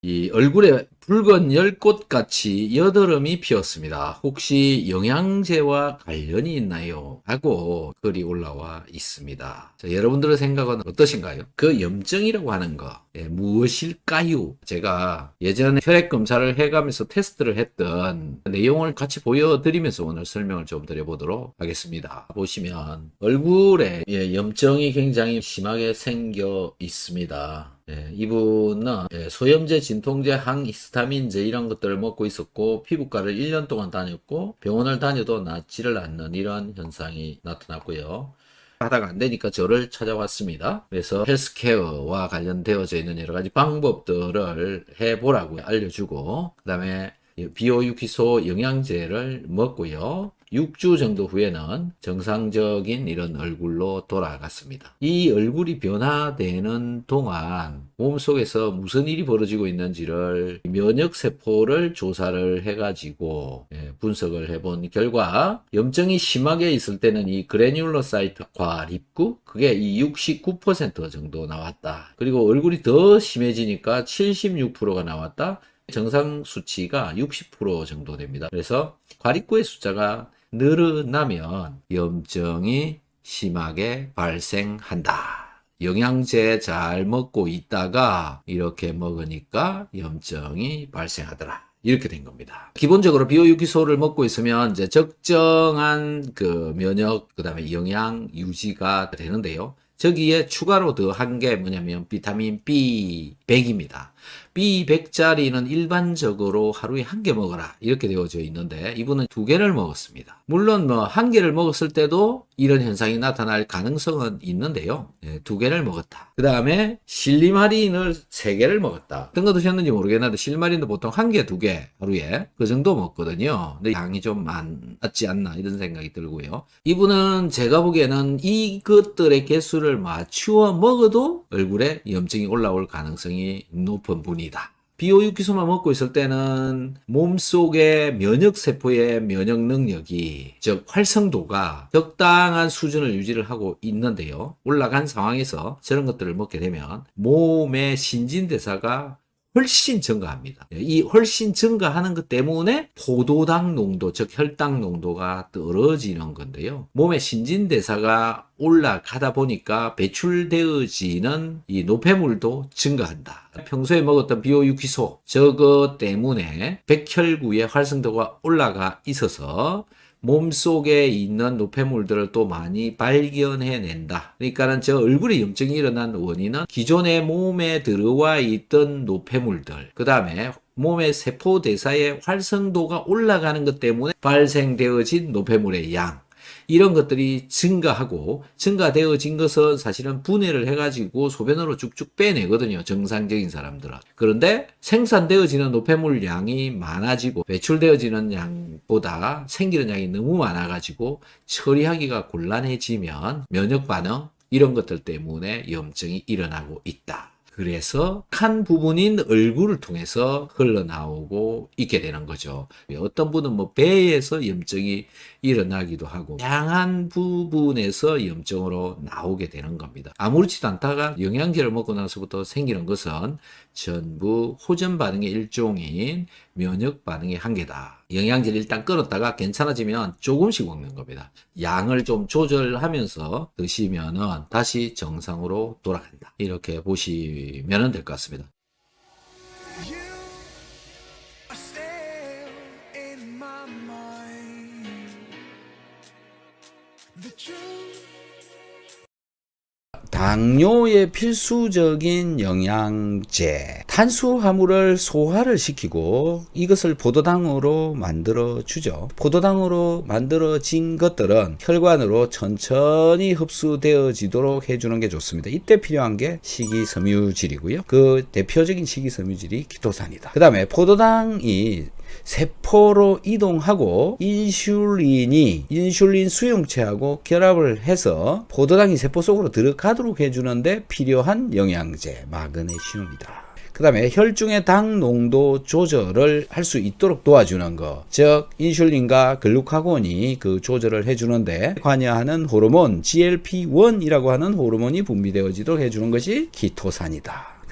이 얼굴에 붉은 열꽃같이 여드름이 피었습니다. 혹시 영양제와 관련이 있나요? 하고 글이 올라와 있습니다. 자, 여러분들의 생각은 어떠신가요? 그 염증이라고 하는 거 무엇일까요? 제가 예전에 혈액 검사를 해가면서 테스트를 했던 내용을 같이 보여드리면서 오늘 설명을 좀 드려보도록 하겠습니다. 보시면 얼굴에 염증이 굉장히 심하게 생겨 있습니다. 이분은 소염제, 진통제, 항히스타민제 이런 것들을 먹고 있었고 피부과를 1년 동안 다녔고 병원을 다녀도 낫지를 않는 이런 현상이 나타났고요. 하다가 안 되니까 저를 찾아왔습니다. 그래서 헬스케어와 관련되어져 있는 여러 가지 방법들을 해보라고 알려주고 그 다음에 비오유기소 영양제를 먹고요. 6주 정도 후에는 정상적인 이런 얼굴로 돌아갔습니다. 이 얼굴이 변화되는 동안 몸속에서 무슨 일이 벌어지고 있는지를 면역세포를 조사를 해가지고 분석을 해본 결과 염증이 심하게 있을 때는 이 그래뉴로사이트과 립구 그게 이 69% 정도 나왔다. 그리고 얼굴이 더 심해지니까 76%가 나왔다. 정상 수치가 60% 정도 됩니다. 그래서 과립구의 숫자가 늘어나면 염증이 심하게 발생한다. 영양제 잘 먹고 있다가 이렇게 먹으니까 염증이 발생하더라. 이렇게 된 겁니다. 기본적으로 비오유기소를 먹고 있으면 이제 적정한 그 면역, 그 다음에 영양 유지가 되는데요. 저기에 추가로 더한 게 뭐냐면 비타민 B100입니다. B100짜리는 일반적으로 하루에 1개 먹어라 이렇게 되어져 있는데 이분은 2개를 먹었습니다. 물론 뭐 1개를 먹었을 때도 이런 현상이 나타날 가능성은 있는데요. 2개를 먹었다. 그 다음에 실리마린을 3개를 먹었다. 어떤 거 드셨는지 모르겠는데 실리마린도 보통 1개, 2개 하루에 그 정도 먹거든요. 근데 양이 좀 많지 않나 이런 생각이 들고요. 이분은 제가 보기에는 이것들의 개수를 맞추어 먹어도 얼굴에 염증이 올라올 가능성이 높은 분이다. 비오유기소만 먹고 있을 때는 몸속의 면역세포의 면역 능력이 즉 활성도가 적당한 수준을 유지를 하고 있는데요. 올라간 상황에서 저런 것들을 먹게 되면 몸의 신진대사가 훨씬 증가합니다. 이 훨씬 증가하는 것 때문에 포도당 농도, 즉 혈당 농도가 떨어지는 건데요. 몸의 신진대사가 올라가다 보니까 배출되어지는 이 노폐물도 증가한다. 평소에 먹었던 비오유기소, 저거 때문에 백혈구의 활성도가 올라가 있어서 몸속에 있는 노폐물들을 또 많이 발견해낸다. 그러니까는 저 얼굴에 염증이 일어난 원인은 기존에 몸에 들어와 있던 노폐물들, 그 다음에 몸의 세포대사의 활성도가 올라가는 것 때문에 발생되어진 노폐물의 양, 이런 것들이 증가하고 증가되어진 것은 사실은 분해를 해가지고 소변으로 쭉쭉 빼내거든요. 정상적인 사람들은. 그런데 생산되어지는 노폐물 양이 많아지고 배출되어지는 양보다 생기는 양이 너무 많아가지고 처리하기가 곤란해지면 면역 반응 이런 것들 때문에 염증이 일어나고 있다. 그래서 한 부분인 얼굴을 통해서 흘러나오고 있게 되는 거죠. 어떤 분은 뭐 배에서 염증이 일어나기도 하고 다양한 부분에서 염증으로 나오게 되는 겁니다. 아무렇지도 않다가 영양제를 먹고 나서부터 생기는 것은 전부 호전 반응의 일종인 면역 반응의 한계다. 영양제를 일단 끊었다가 괜찮아지면 조금씩 먹는 겁니다. 양을 좀 조절하면서 드시면은 다시 정상으로 돌아간다. 이렇게 보시면 될 것 같습니다. 당뇨의 필수적인 영양제 탄수화물을 소화를 시키고 이것을 포도당으로 만들어 주죠. 포도당으로 만들어진 것들은 혈관으로 천천히 흡수되어지도록 해주는 게 좋습니다. 이때 필요한 게 식이섬유질이고요. 그 대표적인 식이섬유질이 키토산이다. 그 다음에 포도당이 세포로 이동하고 인슐린 수용체하고 결합을 해서 포도당이 세포 속으로 들어가도록 해주는데 필요한 영양제 마그네슘이다. 그 다음에 혈중의 당 농도 조절을 할 수 있도록 도와주는 것, 즉 인슐린과 글루카곤이 그 조절을 해주는데 관여하는 호르몬 GLP-1이라고 하는 호르몬이 분비되어지도록 해주는 것이 키토산이다. 그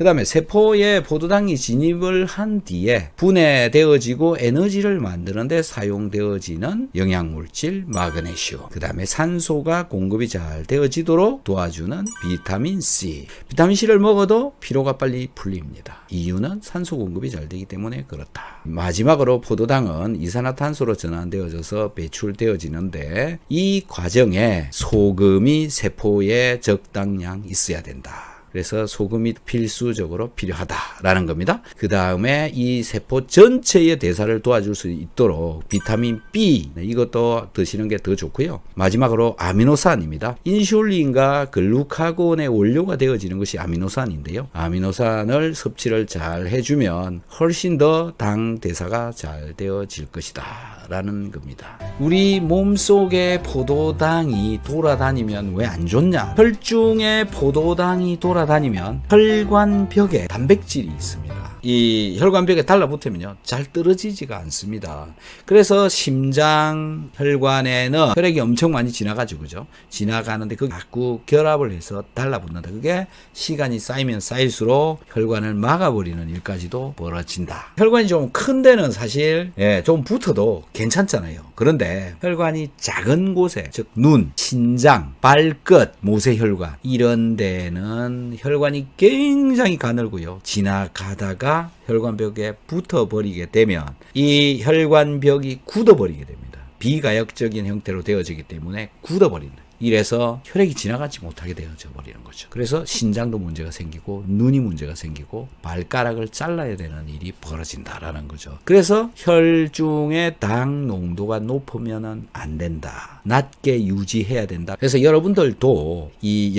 그 다음에 세포에 포도당이 진입을 한 뒤에 분해되어지고 에너지를 만드는데 사용되어지는 영양물질 마그네슘, 그 다음에 산소가 공급이 잘 되어지도록 도와주는 비타민 C. 비타민 C를 먹어도 피로가 빨리 풀립니다. 이유는 산소 공급이 잘 되기 때문에 그렇다. 마지막으로 포도당은 이산화탄소로 전환되어져서 배출되어지는데 이 과정에 소금이 세포에 적당량 있어야 된다. 그래서 소금이 필수적으로 필요하다라는 겁니다. 그 다음에 이 세포 전체의 대사를 도와줄 수 있도록 비타민 B, 이것도 드시는 게 더 좋고요. 마지막으로 아미노산입니다. 인슐린과 글루카곤의 원료가 되어지는 것이 아미노산인데요. 아미노산을 섭취를 잘 해주면 훨씬 더 당 대사가 잘 되어질 것이다 라는 겁니다. 우리 몸속에 포도당이 돌아다니면 왜 안 좋냐? 혈중에 포도당이 돌아다니면 혈관벽에 단백질이 있습니다. 이 혈관벽에 달라붙으면요 잘 떨어지지가 않습니다. 그래서 심장 혈관에는 혈액이 엄청 많이 지나가지고 그죠? 지나가는데 그게 자꾸 결합을 해서 달라붙는다. 그게 시간이 쌓이면 쌓일수록 혈관을 막아버리는 일까지도 벌어진다. 혈관이 좀 큰 데는 사실 좀 붙어도 괜찮잖아요. 그런데 혈관이 작은 곳에, 즉 눈, 신장, 발끝, 모세혈관 이런 데는 혈관이 굉장히 가늘고요. 지나가다가 혈관벽에 붙어버리게 되면 이 혈관벽이 굳어버리게 됩니다. 비가역적인 형태로 되어지기 때문에 굳어버린다. 이래서 혈액이 지나가지 못하게 되어져 버리는 거죠. 그래서 신장도 문제가 생기고 눈이 문제가 생기고 발가락을 잘라야 되는 일이 벌어진다라는 거죠. 그래서 혈중의 당 농도가 높으면 안 된다. 낮게 유지해야 된다. 그래서 여러분들도 이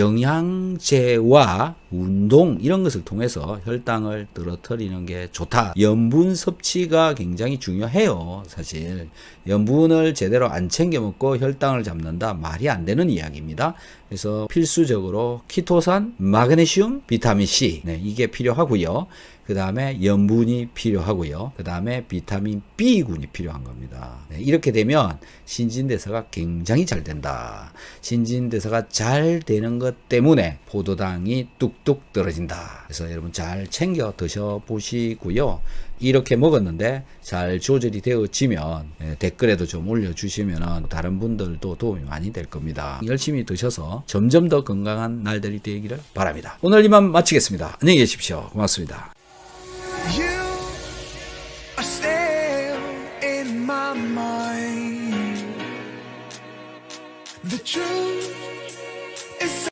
영양제와 운동 이런 것을 통해서 혈당을 떨어뜨리는 게 좋다. 염분 섭취가 굉장히 중요해요. 사실 염분을 제대로 안 챙겨 먹고 혈당을 잡는다 말이 안 되는 이야기입니다. 그래서 필수적으로 키토산, 마그네슘, 비타민C 이게 필요하고요. 그 다음에 염분이 필요하고요. 그 다음에 비타민 B군이 필요한 겁니다. 이렇게 되면 신진대사가 굉장히 잘 된다. 신진대사가 잘 되는 것 때문에 포도당이 뚝뚝 떨어진다. 그래서 여러분 잘 챙겨 드셔보시고요. 이렇게 먹었는데 잘 조절이 되어지면 댓글에도 좀 올려주시면 다른 분들도 도움이 많이 될 겁니다. 열심히 드셔서 점점 더 건강한 날들이 되기를 바랍니다. 오늘 이만 마치겠습니다. 안녕히 계십시오. 고맙습니다. You are still in my mind. The truth is.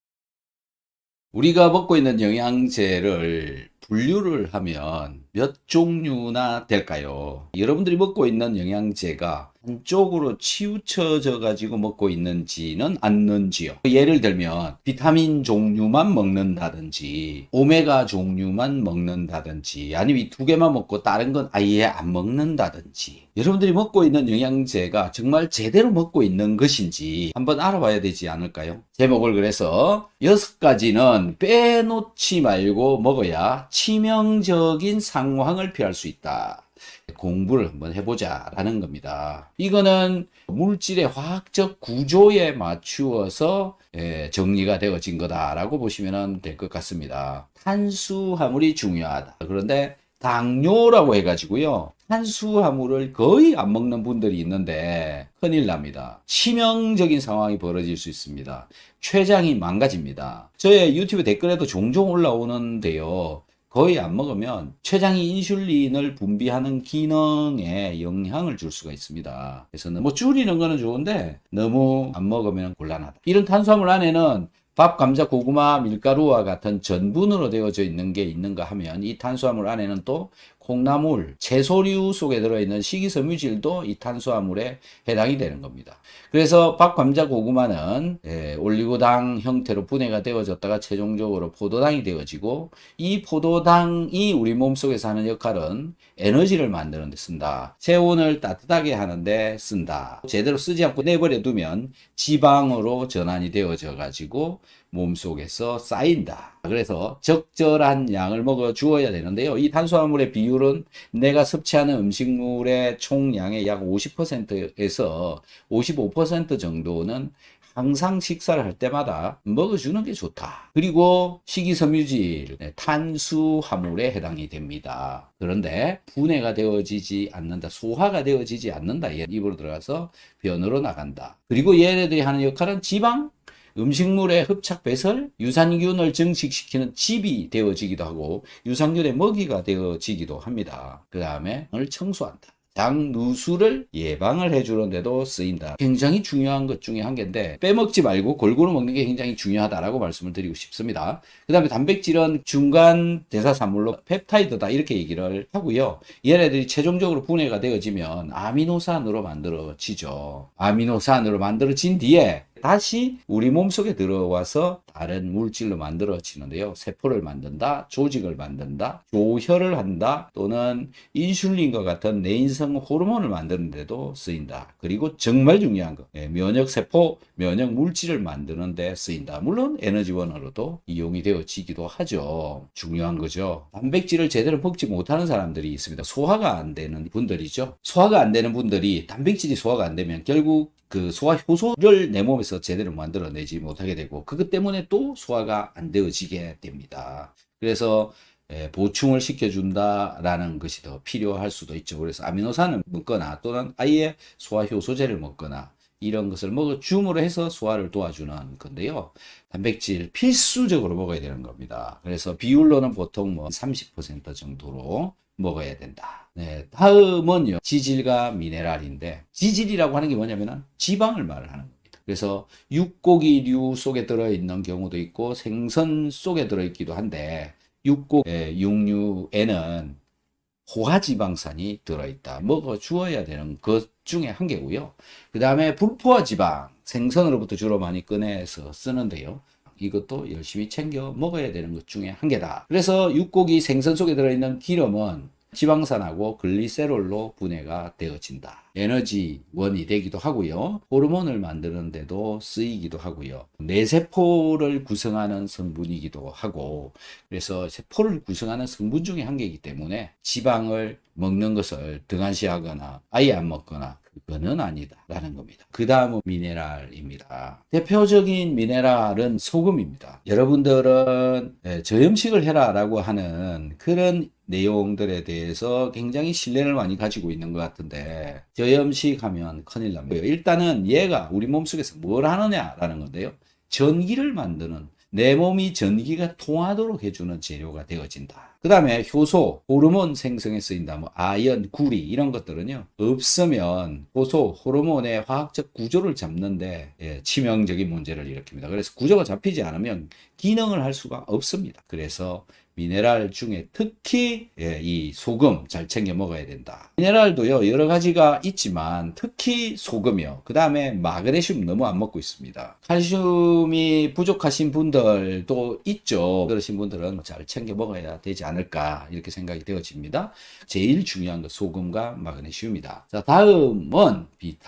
우리가 먹고 있는 영양제를 분류를 하면 몇 종류나 될까요? 여러분들이 먹고 있는 영양제가 한쪽으로 치우쳐져 가지고 먹고 있는지는 않는지요. 예를 들면 비타민 종류만 먹는다든지 오메가 종류만 먹는다든지 아니면 이 두 개만 먹고 다른 건 아예 안 먹는다든지 여러분들이 먹고 있는 영양제가 정말 제대로 먹고 있는 것인지 한번 알아봐야 되지 않을까요? 제목을 그래서 6가지는 빼놓지 말고 먹어야 치명적인 상황을 피할 수 있다. 공부를 한번 해보자 라는 겁니다. 이거는 물질의 화학적 구조에 맞추어서 정리가 되어진 거다라고 보시면 될 것 같습니다. 탄수화물이 중요하다. 그런데 당뇨라고 해가지고요. 탄수화물을 거의 안 먹는 분들이 있는데 큰일 납니다. 치명적인 상황이 벌어질 수 있습니다. 췌장이 망가집니다. 저의 유튜브 댓글에도 종종 올라오는데요. 거의 안 먹으면 췌장이 인슐린을 분비하는 기능에 영향을 줄 수가 있습니다. 그래서 뭐 줄이는 거는 좋은데 너무 안 먹으면 곤란하다. 이런 탄수화물 안에는 밥, 감자, 고구마, 밀가루와 같은 전분으로 되어져 있는 게 있는가 하면 이 탄수화물 안에는 또 콩나물, 채소류 속에 들어있는 식이섬유질도 이 탄수화물에 해당이 되는 겁니다. 그래서 밥, 감자, 고구마는 올리고당 형태로 분해가 되어졌다가 최종적으로 포도당이 되어지고 이 포도당이 우리 몸속에서 하는 역할은 에너지를 만드는 데 쓴다. 체온을 따뜻하게 하는데 쓴다. 제대로 쓰지 않고 내버려 두면 지방으로 전환이 되어져 가지고 몸속에서 쌓인다. 그래서 적절한 양을 먹어 주어야 되는데요. 이 탄수화물의 비율은 내가 섭취하는 음식물의 총량의 약 50%에서 55% 정도는 항상 식사를 할 때마다 먹어주는 게 좋다. 그리고 식이섬유질, 탄수화물에 해당이 됩니다. 그런데 분해가 되어지지 않는다. 소화가 되어지지 않는다. 입으로 들어가서 변으로 나간다. 그리고 얘네들이 하는 역할은 지방, 음식물의 흡착 배설, 유산균을 증식시키는 집이 되어지기도 하고 유산균의 먹이가 되어지기도 합니다. 그 다음에 을 청소한다. 장 누수를 예방을 해주는 데도 쓰인다. 굉장히 중요한 것 중에 한 개인데 빼먹지 말고 골고루 먹는 게 굉장히 중요하다라고 말씀을 드리고 싶습니다. 그 다음에 단백질은 중간 대사산물로 펩타이드다 이렇게 얘기를 하고요. 얘네들이 최종적으로 분해가 되어지면 아미노산으로 만들어지죠. 아미노산으로 만들어진 뒤에 다시 우리 몸속에 들어와서 다른 물질로 만들어지는데요. 세포를 만든다, 조직을 만든다, 조혈을 한다, 또는 인슐린과 같은 내인성 호르몬을 만드는 데도 쓰인다. 그리고 정말 중요한 거, 면역세포, 면역물질을 만드는 데 쓰인다. 물론 에너지원으로도 이용이 되어지기도 하죠. 중요한 거죠. 단백질을 제대로 먹지 못하는 사람들이 있습니다. 소화가 안 되는 분들이죠. 소화가 안 되는 분들이 단백질이 소화가 안 되면 결국 그 소화 효소를 내 몸에서 제대로 만들어내지 못하게 되고 그것 때문에 또 소화가 안 되어지게 됩니다. 그래서 보충을 시켜준다라는 것이 더 필요할 수도 있죠. 그래서 아미노산을 먹거나 또는 아예 소화 효소제를 먹거나 이런 것을 먹어줌으로 해서 소화를 도와주는 건데요. 단백질 필수적으로 먹어야 되는 겁니다. 그래서 비율로는 보통 뭐 30% 정도로 먹어야 된다. 네, 다음은요. 지질과 미네랄인데 지질이라고 하는 게 뭐냐면은 지방을 말을 하는 겁니다. 그래서 육고기류 속에 들어있는 경우도 있고 생선 속에 들어있기도 한데 육류에는 포화지방산이 들어있다. 먹어주어야 되는 것 중에 한 개고요. 그 다음에 불포화지방, 생선으로부터 주로 많이 꺼내서 쓰는데요. 이것도 열심히 챙겨 먹어야 되는 것 중에 한 개다. 그래서 육고기 생선 속에 들어있는 기름은 지방산하고 글리세롤로 분해가 되어진다. 에너지원이 되기도 하고요. 호르몬을 만드는 데도 쓰이기도 하고요. 뇌세포를 구성하는 성분이기도 하고 그래서 세포를 구성하는 성분 중에 한 개이기 때문에 지방을 먹는 것을 등한시하거나 아예 안 먹거나 그거는 아니다라는 겁니다. 그 다음은 미네랄입니다. 대표적인 미네랄은 소금입니다. 여러분들은 저염식을 해라라고 하는 그런 내용들에 대해서 굉장히 신뢰를 많이 가지고 있는 것 같은데 저염식 하면 큰일 납니다. 일단은 얘가 우리 몸속에서 뭘 하느냐라는 건데요. 전기를 만드는 내 몸이 전기가 통하도록 해주는 재료가 되어진다. 그 다음에 효소, 호르몬 생성에 쓰인다. 뭐 아연, 구리 이런 것들은요. 없으면 효소, 호르몬의 화학적 구조를 잡는데 치명적인 문제를 일으킵니다. 그래서 구조가 잡히지 않으면 기능을 할 수가 없습니다. 그래서 미네랄 중에 특히 이 소금 잘 챙겨 먹어야 된다. 미네랄도요 여러 가지가 있지만 특히 소금이요. 그 다음에 마그네슘 너무 안 먹고 있습니다. 칼슘이 부족하신 분들도 있죠. 그러신 분들은 잘 챙겨 먹어야 되지 않을까 이렇게 생각이 되어집니다. 제일 중요한 건 소금과 마그네슘이다. 자, 다음은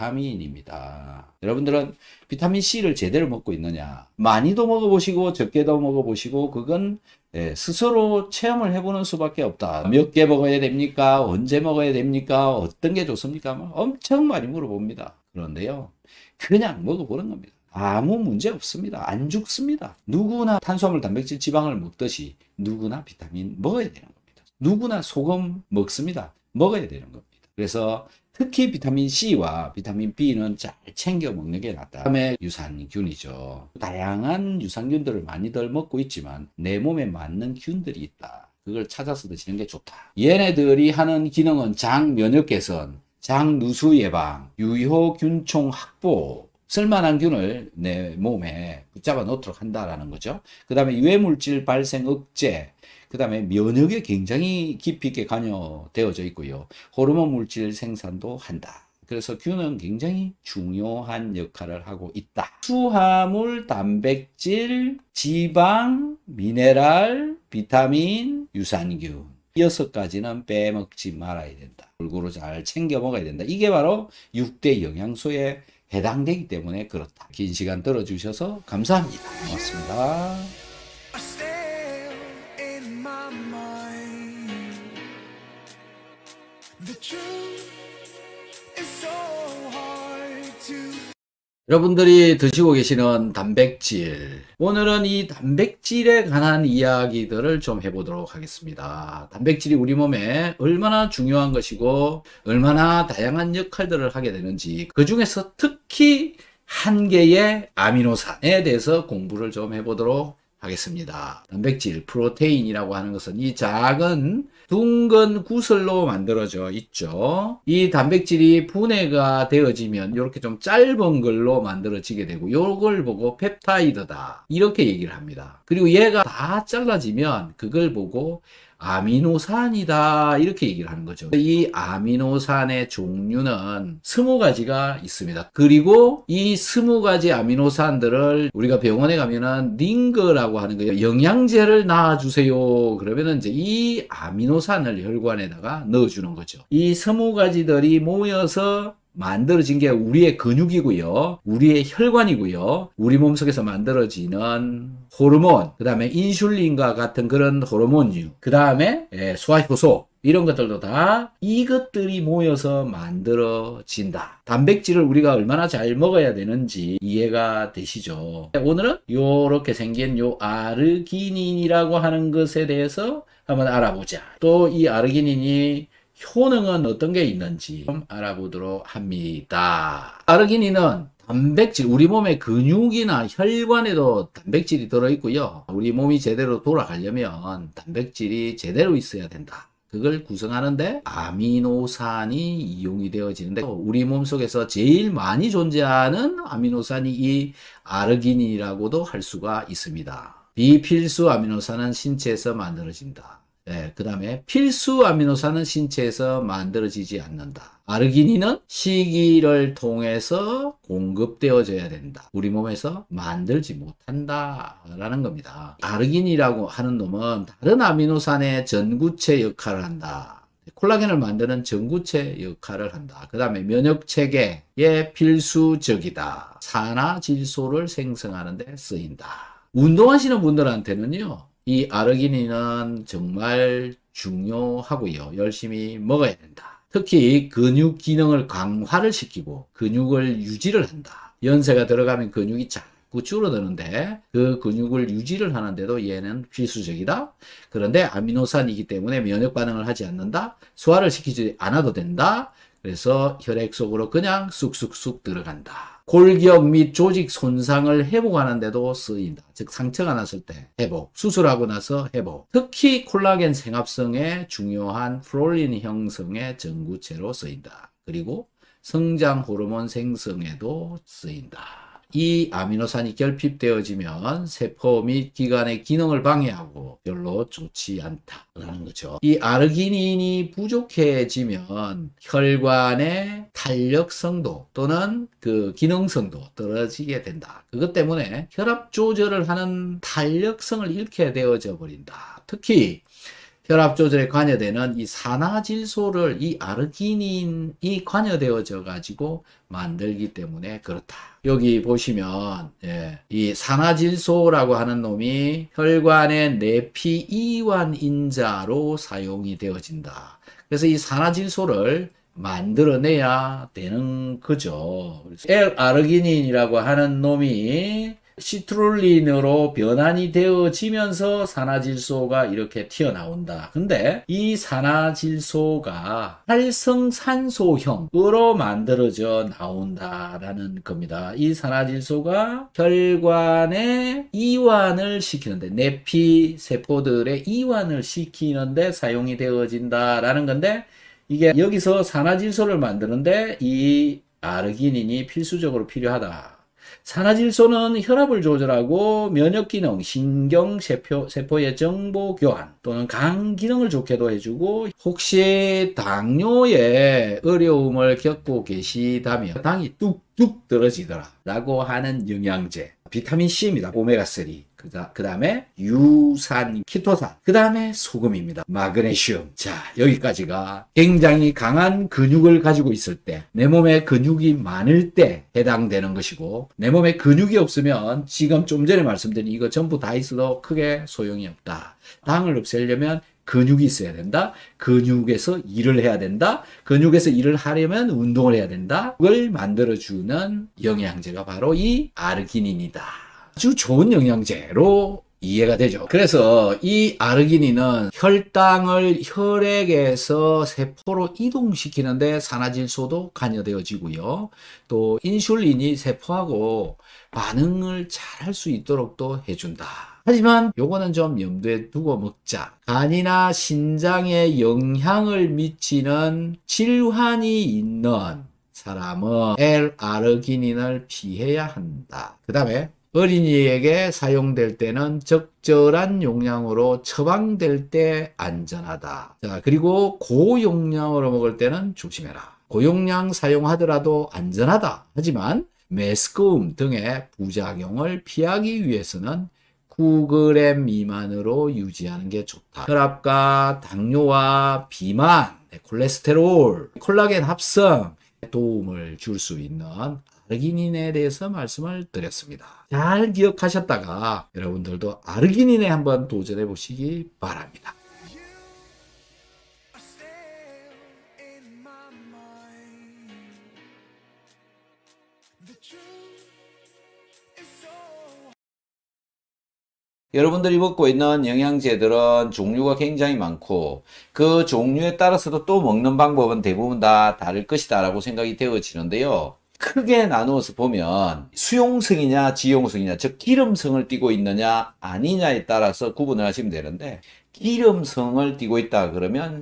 비타민입니다. 여러분들은 비타민 C를 제대로 먹고 있느냐? 많이도 먹어보시고 적게도 먹어보시고 그건 스스로 체험을 해보는 수밖에 없다. 몇 개 먹어야 됩니까? 언제 먹어야 됩니까? 어떤 게 좋습니까? 엄청 많이 물어봅니다. 그런데요, 그냥 먹어보는 겁니다. 아무 문제 없습니다. 안 죽습니다. 누구나 탄수화물, 단백질, 지방을 먹듯이 누구나 비타민 먹어야 되는 겁니다. 누구나 소금 먹습니다. 먹어야 되는 겁니다. 그래서 특히 비타민 C와 비타민 B는 잘 챙겨 먹는 게 낫다. 다음에 유산균이죠. 다양한 유산균들을 많이들 먹고 있지만 내 몸에 맞는 균들이 있다. 그걸 찾아서 드시는 게 좋다. 얘네들이 하는 기능은 장 면역 개선, 장 누수 예방, 유효균총 확보, 쓸만한 균을 내 몸에 붙잡아 놓도록 한다라는 거죠. 그 다음에 유해물질 발생 억제, 그 다음에 면역에 굉장히 깊이 있게 관여되어져 있고요. 호르몬 물질 생산도 한다. 그래서 균은 굉장히 중요한 역할을 하고 있다. 수화물, 단백질, 지방, 미네랄, 비타민, 유산균 6가지는 빼먹지 말아야 된다. 골고루 잘 챙겨 먹어야 된다. 이게 바로 6대 영양소에 해당되기 때문에 그렇다. 긴 시간 들어주셔서 감사합니다. 고맙습니다. are still in my mind. The truth is so hard to 여러분들이 드시고 계시는 단백질. 오늘은 이 단백질에 관한 이야기들을 좀 해보도록 하겠습니다. 단백질이 우리 몸에 얼마나 중요한 것이고 얼마나 다양한 역할들을 하게 되는지, 그 중에서 특히 한 개의 아미노산에 대해서 공부를 좀 해보도록 하겠습니다. 단백질, 프로테인이라고 하는 것은 이 작은 둥근 구슬로 만들어져 있죠. 이 단백질이 분해가 되어지면 이렇게 좀 짧은 걸로 만들어지게 되고, 이걸 보고 펩타이드다 이렇게 얘기를 합니다. 그리고 얘가 다 잘라지면 그걸 보고 아미노산이다 이렇게 얘기를 하는 거죠. 이 아미노산의 종류는 20가지가 있습니다. 그리고 이 20가지 아미노산들을 우리가 병원에 가면은 링거라고 하는 거예요. 영양제를 놔주세요. 그러면은 이제 이 아미노산을 혈관에다가 넣어주는 거죠. 이 20가지들이 모여서 만들어진 게 우리의 근육이고요, 우리의 혈관이고요, 우리 몸속에서 만들어지는 호르몬, 그 다음에 인슐린과 같은 그런 호르몬류, 그 다음에 소화효소, 이런 것들도 다 이것들이 모여서 만들어진다. 단백질을 우리가 얼마나 잘 먹어야 되는지 이해가 되시죠? 오늘은 요렇게 생긴 요 아르기닌이라고 하는 것에 대해서 한번 알아보자. 또 이 아르기닌이 효능은 어떤 게 있는지 좀 알아보도록 합니다. 아르기닌은 단백질, 우리 몸의 근육이나 혈관에도 단백질이 들어있고요. 우리 몸이 제대로 돌아가려면 단백질이 제대로 있어야 된다. 그걸 구성하는데 아미노산이 이용이 되어지는데, 우리 몸속에서 제일 많이 존재하는 아미노산이 이 아르기닌이라고도 할 수가 있습니다. 비필수 아미노산은 신체에서 만들어진다. 그 다음에 필수 아미노산은 신체에서 만들어지지 않는다. 아르기닌은 식이를 통해서 공급되어져야 된다. 우리 몸에서 만들지 못한다 라는 겁니다. 아르기닌이라고 하는 놈은 다른 아미노산의 전구체 역할을 한다. 콜라겐을 만드는 전구체 역할을 한다. 그 다음에 면역체계의 필수적이다. 산화질소를 생성하는 데 쓰인다. 운동하시는 분들한테는요, 이 아르기닌은 정말 중요하고요. 열심히 먹어야 된다. 특히 근육 기능을 강화를 시키고 근육을 유지를 한다. 연세가 들어가면 근육이 자꾸 줄어드는데 그 근육을 유지를 하는데도 얘는 필수적이다. 그런데 아미노산이기 때문에 면역 반응을 하지 않는다. 소화를 시키지 않아도 된다. 그래서 혈액 속으로 그냥 쑥쑥쑥 들어간다. 골격 및 조직 손상을 회복하는 데도 쓰인다. 즉 상처가 났을 때 회복, 수술하고 나서 회복. 특히 콜라겐 생합성에 중요한 프롤린 형성의 전구체로 쓰인다. 그리고 성장 호르몬 생성에도 쓰인다. 이 아미노산이 결핍되어지면 세포 및 기관의 기능을 방해하고 별로 좋지 않다라는 거죠. 이 아르기닌이 부족해지면 혈관의 탄력성도 또는 그 기능성도 떨어지게 된다. 그것 때문에 혈압 조절을 하는 탄력성을 잃게 되어져 버린다. 특히 혈압 조절에 관여되는 이 산화질소를 이 아르기닌이 관여되어져 가지고 만들기 때문에 그렇다. 여기 보시면 이 산화질소라고 하는 놈이 혈관의 내피이완인자로 사용이 되어진다. 그래서 이 산화질소를 만들어내야 되는 거죠. L-아르기닌이라고 하는 놈이 시트룰린으로 변환이 되어지면서 산화질소가 이렇게 튀어나온다. 근데 이 산화질소가 활성산소형으로 만들어져 나온다라는 겁니다. 이 산화질소가 혈관의 이완을 시키는데, 내피 세포들의 이완을 시키는데 사용이 되어진다라는 건데, 이게 여기서 산화질소를 만드는데 이 아르기닌이 필수적으로 필요하다. 산화질소는 혈압을 조절하고 면역기능, 신경세포의 정보 교환 또는 간 기능을 좋게도 해주고, 혹시 당뇨에 어려움을 겪고 계시다면 당이 뚝뚝 떨어지더라 라고 하는 영양제, 비타민C입니다. 오메가3. 그 다음에 유산, 키토산, 그 다음에 소금입니다. 마그네슘. 자, 여기까지가 굉장히 강한 근육을 가지고 있을 때, 내 몸에 근육이 많을 때 해당되는 것이고, 내 몸에 근육이 없으면 지금 좀 전에 말씀드린 이거 전부 다 있어도 크게 소용이 없다. 당을 없애려면 근육이 있어야 된다. 근육에서 일을 해야 된다. 근육에서 일을 하려면 운동을 해야 된다. 그걸 만들어주는 영양제가 바로 이 아르기닌이다. 아주 좋은 영양제로 이해가 되죠. 그래서 이 아르기닌은 혈당을 혈액에서 세포로 이동시키는데 산화질소도 관여되어지고요. 또 인슐린이 세포하고 반응을 잘 할 수 있도록 또 해준다. 하지만 요거는 좀 염두에 두고 먹자. 간이나 신장에 영향을 미치는 질환이 있는 사람은 L-아르기닌을 피해야 한다. 그 다음에 어린이에게 사용될 때는 적절한 용량으로 처방될 때 안전하다. 자, 그리고 고용량으로 먹을 때는 조심해라. 고용량 사용하더라도 안전하다. 하지만 메스꺼움 등의 부작용을 피하기 위해서는 9g 미만으로 유지하는 게 좋다. 혈압과 당뇨와 비만, 콜레스테롤, 콜라겐 합성에 도움을 줄 수 있는 아르기닌에 대해서 말씀을 드렸습니다. 잘 기억하셨다가 여러분들도 아르기닌에 한번 도전해 보시기 바랍니다. are still in my mind. The truth is so 여러분들이 먹고 있는 영양제들은 종류가 굉장히 많고 그 종류에 따라서도 또 먹는 방법은 대부분 다 다를 것이다 라고 생각이 되어지는데요. 크게 나누어서 보면 수용성이냐 지용성이냐, 즉 기름성을 띠고 있느냐 아니냐에 따라서 구분을 하시면 되는데, 기름성을 띠고 있다 그러면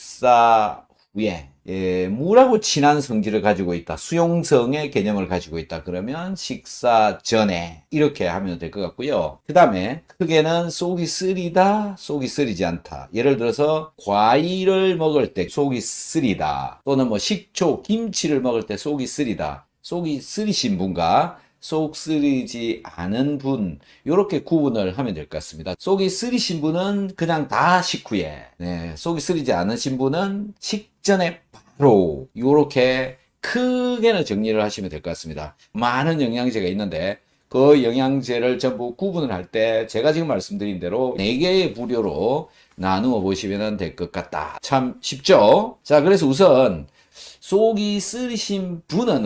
식사 후에 물하고 친한 성질을 가지고 있다, 수용성의 개념을 가지고 있다 그러면 식사 전에, 이렇게 하면 될 것 같고요. 그 다음에 크게는 속이 쓰리다, 속이 쓰리지 않다. 예를 들어서 과일을 먹을 때 속이 쓰리다, 또는 뭐 식초, 김치를 먹을 때 속이 쓰리다. 속이 쓰리신 분과 속 쓰리지 않은 분, 이렇게 구분을 하면 될 것 같습니다. 속이 쓰리신 분은 그냥 다 식후에, 속이 쓰리지 않으신 분은 식전에 바로, 이렇게 크게는 정리를 하시면 될 것 같습니다. 많은 영양제가 있는데 그 영양제를 전부 구분을 할 때 제가 지금 말씀드린 대로 4개의 부류로 나누어 보시면 될 것 같다. 참 쉽죠? 자, 그래서 우선 속이 쓰리신 분은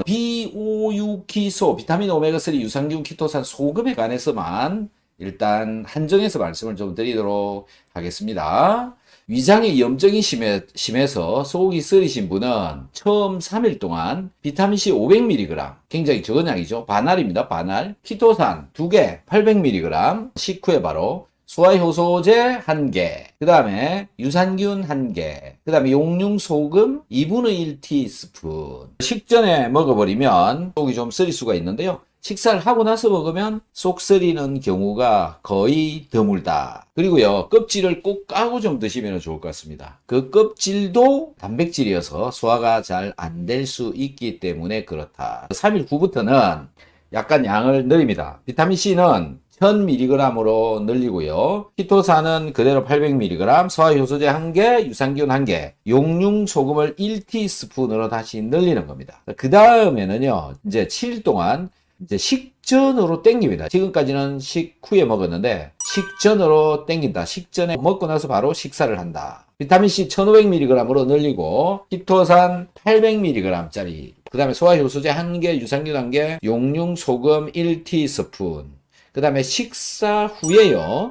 비오유키소, 비타민 오메가3, 유산균, 키토산, 소금에 관해서만 일단 한정해서 말씀을 좀 드리도록 하겠습니다. 위장에 염증이 심해서 속이 쓰리신 분은 처음 3일 동안 비타민C 500mg, 굉장히 적은 양이죠. 반알입니다. 반알. 키토산 2개 800mg, 식후에 바로 소화효소제 1개, 그 다음에 유산균 1개, 그 다음에 용융소금 2분의 1티스푼. 식전에 먹어버리면 속이 좀 쓰릴 수가 있는데요. 식사를 하고 나서 먹으면 속 쓰리는 경우가 거의 드물다. 그리고요, 껍질을 꼭 까고 좀 드시면 좋을 것 같습니다. 그 껍질도 단백질이어서 소화가 잘 안 될 수 있기 때문에 그렇다. 3일 후부터는 약간 양을 늘립니다. 비타민C는 1000mg으로 늘리고요. 키토산은 그대로 800mg, 소화효소제 1개, 유산균 1개, 용융소금을 1티스푼으로 다시 늘리는 겁니다. 그 다음에는요, 이제 7일 동안 이제 식전으로 땡깁니다. 지금까지는 식후에 먹었는데 식전으로 땡긴다. 식전에 먹고 나서 바로 식사를 한다. 비타민C 1500mg으로 늘리고 키토산 800mg짜리, 그 다음에 소화효소제 1개, 유산균 1개, 용융소금 1티스푼. 그 다음에 식사 후에요,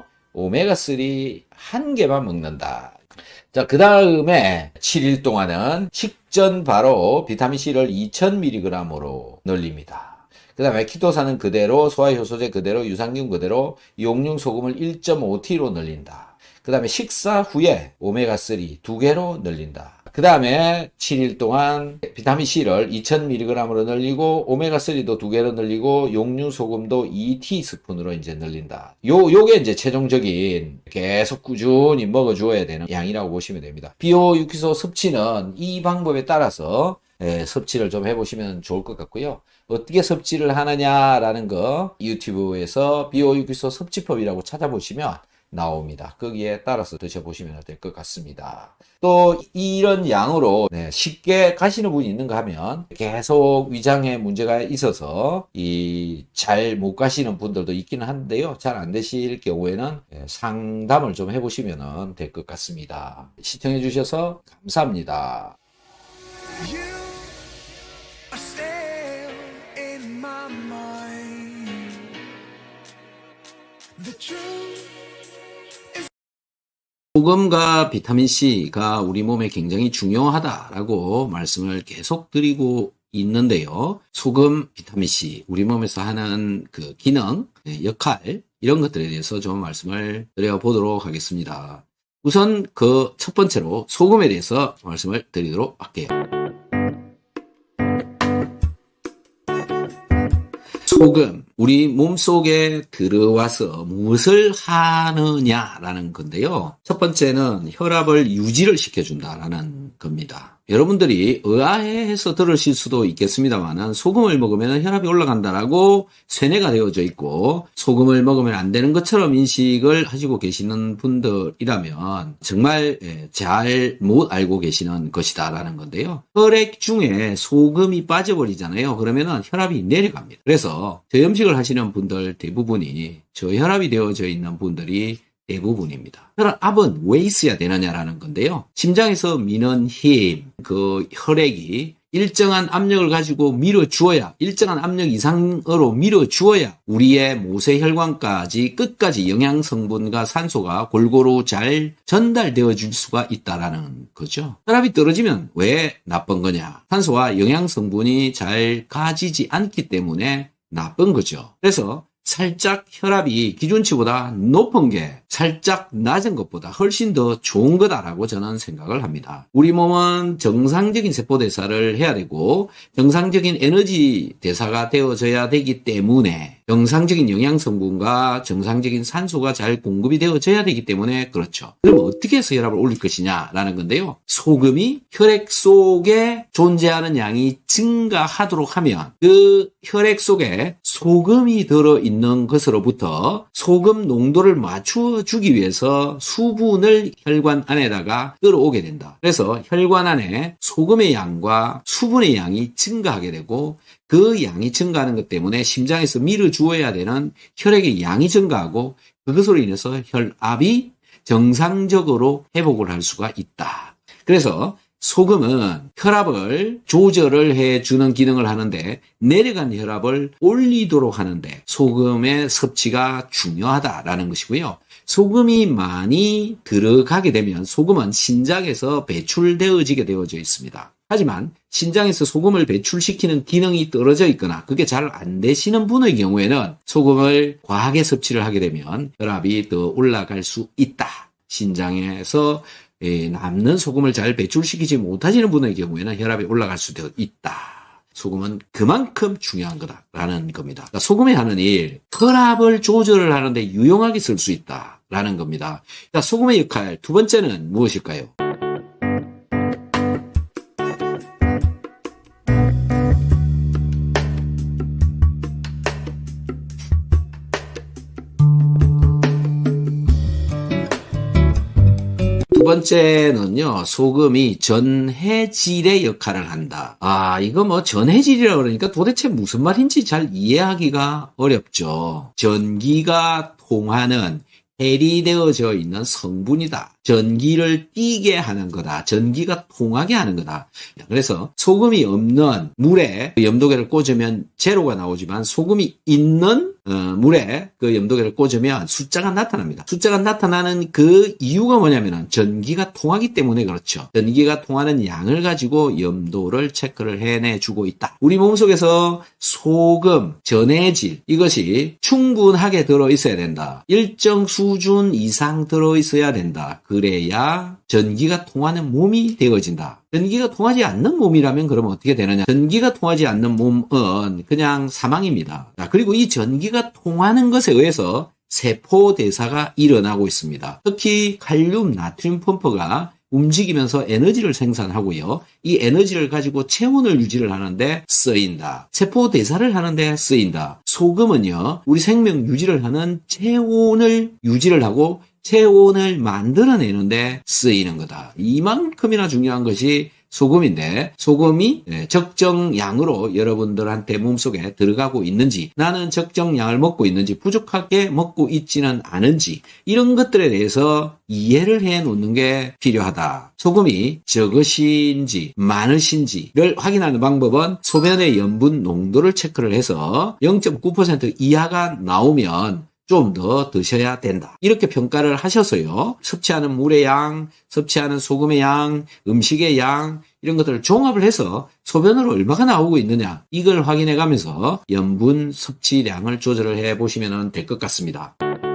오메가3 1개만 먹는다. 자, 그 다음에 7일 동안은 식전 바로 비타민C를 2000mg으로 늘립니다. 그 다음에 키토산은 그대로, 소화효소제 그대로, 유산균 그대로, 용융소금을 1.5T로 늘린다. 그 다음에 식사 후에 오메가3 2개로 늘린다. 그 다음에 7일 동안 비타민C를 2000mg으로 늘리고, 오메가3도 2개로 늘리고, 용융소금도 2티스푼으로 이제 늘린다. 요게 이제 최종적인 계속 꾸준히 먹어줘야 되는 양이라고 보시면 됩니다. 비오유키소 섭취는 이 방법에 따라서 섭취를 좀 해보시면 좋을 것 같고요. 어떻게 섭취를 하느냐라는 거 유튜브에서 비오유키소 섭취법이라고 찾아보시면 나옵니다. 거기에 따라서 드셔보시면 될 것 같습니다. 또 이런 양으로 쉽게 가시는 분이 있는가 하면 계속 위장에 문제가 있어서 잘 못 가시는 분들도 있기는 한데요. 잘 안 되실 경우에는 상담을 좀 해보시면 될 것 같습니다. 시청해 주셔서 감사합니다. You are still in my mind. The truth. 소금과 비타민C가 우리 몸에 굉장히 중요하다라고 말씀을 계속 드리고 있는데요. 소금, 비타민C, 우리 몸에서 하는 그 기능, 역할, 이런 것들에 대해서 좀 말씀을 드려보도록 하겠습니다. 우선 그 첫 번째로 소금에 대해서 말씀을 드리도록 할게요. 소금, 우리 몸속에 들어와서 무엇을 하느냐라는 건데요. 첫 번째는 혈압을 유지를 시켜준다라는 겁니다. 여러분들이 의아해서 들으실 수도 있겠습니다만 소금을 먹으면 혈압이 올라간다라고 쇠뇌가 되어져 있고 소금을 먹으면 안 되는 것처럼 인식을 하시고 계시는 분들이라면 정말 잘 못 알고 계시는 것이다라는 건데요. 혈액 중에 소금이 빠져버리잖아요. 그러면 혈압이 내려갑니다. 그래서 저염식을 하시는 분들 대부분이 저혈압이 되어져 있는 분들이 대부분입니다. 혈압은 왜 있어야 되느냐라는 건데요. 심장에서 미는 힘, 그 혈액이 일정한 압력을 가지고 밀어주어야, 일정한 압력 이상으로 밀어주어야 우리의 모세혈관까지 끝까지 영양성분과 산소가 골고루 잘 전달되어 줄 수가 있다라는 거죠. 혈압이 떨어지면 왜 나쁜 거냐? 산소와 영양성분이 잘 가지지 않기 때문에 나쁜 거죠. 그래서 살짝 혈압이 기준치보다 높은 게 살짝 낮은 것보다 훨씬 더 좋은 거다라고 저는 생각을 합니다. 우리 몸은 정상적인 세포 대사를 해야 되고 정상적인 에너지 대사가 되어져야 되기 때문에 정상적인 영양성분과 정상적인 산소가 잘 공급이 되어져야 되기 때문에 그렇죠. 그럼 어떻게 해서 혈압을 올릴 것이냐라는 건데요. 소금이 혈액 속에 존재하는 양이 증가하도록 하면 그 혈액 속에 소금이 들어있는 것으로부터 소금 농도를 맞추어 주기 위해서 수분을 혈관 안에다가 끌어오게 된다. 그래서 혈관 안에 소금의 양과 수분의 양이 증가하게 되고 그 양이 증가하는 것 때문에 심장에서 밀어주어야 되는 혈액의 양이 증가하고 그것으로 인해서 혈압이 정상적으로 회복을 할 수가 있다. 그래서 소금은 혈압을 조절을 해주는 기능을 하는데 내려간 혈압을 올리도록 하는데 소금의 섭취가 중요하다라는 것이고요. 소금이 많이 들어가게 되면 소금은 신장에서 배출되어지게 되어져 있습니다. 하지만 신장에서 소금을 배출시키는 기능이 떨어져 있거나 그게 잘 안 되시는 분의 경우에는 소금을 과하게 섭취를 하게 되면 혈압이 더 올라갈 수 있다. 신장에서 남는 소금을 잘 배출시키지 못하시는 분의 경우에는 혈압이 올라갈 수도 있다. 소금은 그만큼 중요한 거다라는 겁니다. 그러니까 소금이 하는 일, 혈압을 조절을 하는데 유용하게 쓸 수 있다라는 겁니다. 그러니까 소금의 역할 두 번째는 무엇일까요? 두 번째는요, 소금이 전해질의 역할을 한다. 이거 뭐 전해질이라고 그러니까 도대체 무슨 말인지 잘 이해하기가 어렵죠. 전기가 통하는 헬이 되어져 있는 성분이다. 전기를 띠게 하는 거다. 전기가 통하게 하는 거다. 그래서 소금이 없는 물에 염도계를 꽂으면 제로가 나오지만 소금이 있는 물에 그 염도계를 꽂으면 숫자가 나타납니다. 숫자가 나타나는 그 이유가 뭐냐면은 전기가 통하기 때문에 그렇죠. 전기가 통하는 양을 가지고 염도를 체크를 해내주고 있다. 우리 몸속에서 소금, 전해질 이것이 충분하게 들어있어야 된다. 일정 수준 이상 들어있어야 된다. 그래야 전기가 통하는 몸이 되어진다. 전기가 통하지 않는 몸이라면 그러면 어떻게 되느냐? 전기가 통하지 않는 몸은 그냥 사망입니다. 그리고 이 전기가 통하는 것에 의해서 세포 대사가 일어나고 있습니다. 특히 칼륨, 나트륨 펌프가 움직이면서 에너지를 생산하고요. 이 에너지를 가지고 체온을 유지를 하는데 쓰인다. 세포 대사를 하는데 쓰인다. 소금은요, 우리 생명 유지를 하는 체온을 유지를 하고 체온을 만들어내는데 쓰이는 거다. 이만큼이나 중요한 것이 소금인데 소금이 적정 양으로 여러분들한테 몸속에 들어가고 있는지, 나는 적정 양을 먹고 있는지, 부족하게 먹고 있지는 않은지, 이런 것들에 대해서 이해를 해 놓는 게 필요하다. 소금이 적으신지 많으신지를 확인하는 방법은 소변의 염분 농도를 체크를 해서 0.9% 이하가 나오면 좀 더 드셔야 된다. 이렇게 평가를 하셔서요. 섭취하는 물의 양, 섭취하는 소금의 양, 음식의 양, 이런 것들을 종합을 해서 소변으로 얼마가 나오고 있느냐, 이걸 확인해 가면서 염분 섭취량을 조절을 해 보시면 될 것 같습니다.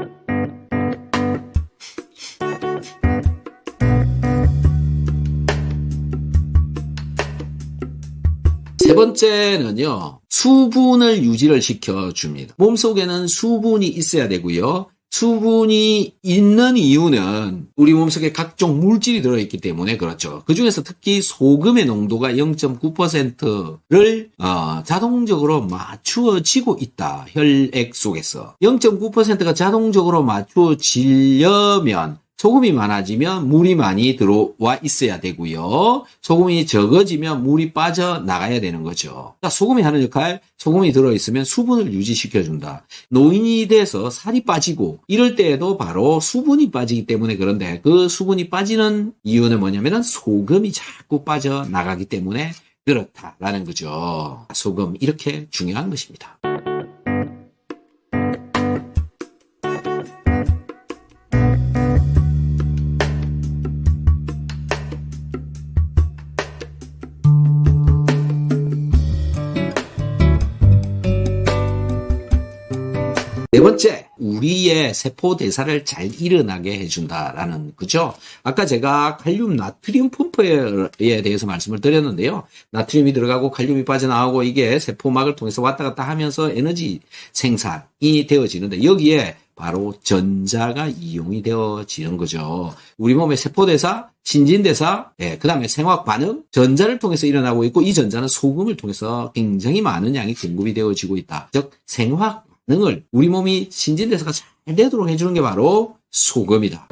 세 번째는요, 수분을 유지를 시켜줍니다. 몸속에는 수분이 있어야 되고요. 수분이 있는 이유는 우리 몸속에 각종 물질이 들어있기 때문에 그렇죠. 그 중에서 특히 소금의 농도가 0.9%를 자동적으로 맞추어지고 있다. 혈액 속에서. 0.9%가 자동적으로 맞추어지려면 소금이 많아지면 물이 많이 들어와 있어야 되고요. 소금이 적어지면 물이 빠져나가야 되는 거죠. 그러니까 소금이 하는 역할, 소금이 들어있으면 수분을 유지시켜준다. 노인이 돼서 살이 빠지고 이럴 때에도 바로 수분이 빠지기 때문에 그런데, 그 수분이 빠지는 이유는 뭐냐면 소금이 자꾸 빠져나가기 때문에 그렇다라는 거죠. 소금, 이렇게 중요한 것입니다. 네 번째, 우리의 세포 대사를 잘 일어나게 해준다라는 거죠. 아까 제가 칼륨 나트륨 펌프에 대해서 말씀을 드렸는데요. 나트륨이 들어가고 칼륨이 빠져나오고 이게 세포막을 통해서 왔다 갔다 하면서 에너지 생산이 되어지는데, 여기에 바로 전자가 이용이 되어지는 거죠. 우리 몸의 세포대사, 신진대사, 그 다음에 생화반응, 전자를 통해서 일어나고 있고, 이 전자는 소금을 통해서 굉장히 많은 양이 공급이 되어지고 있다. 즉 생화 반응을 우리 몸이 신진대사가 잘 되도록 해주는 게 바로 소금이다.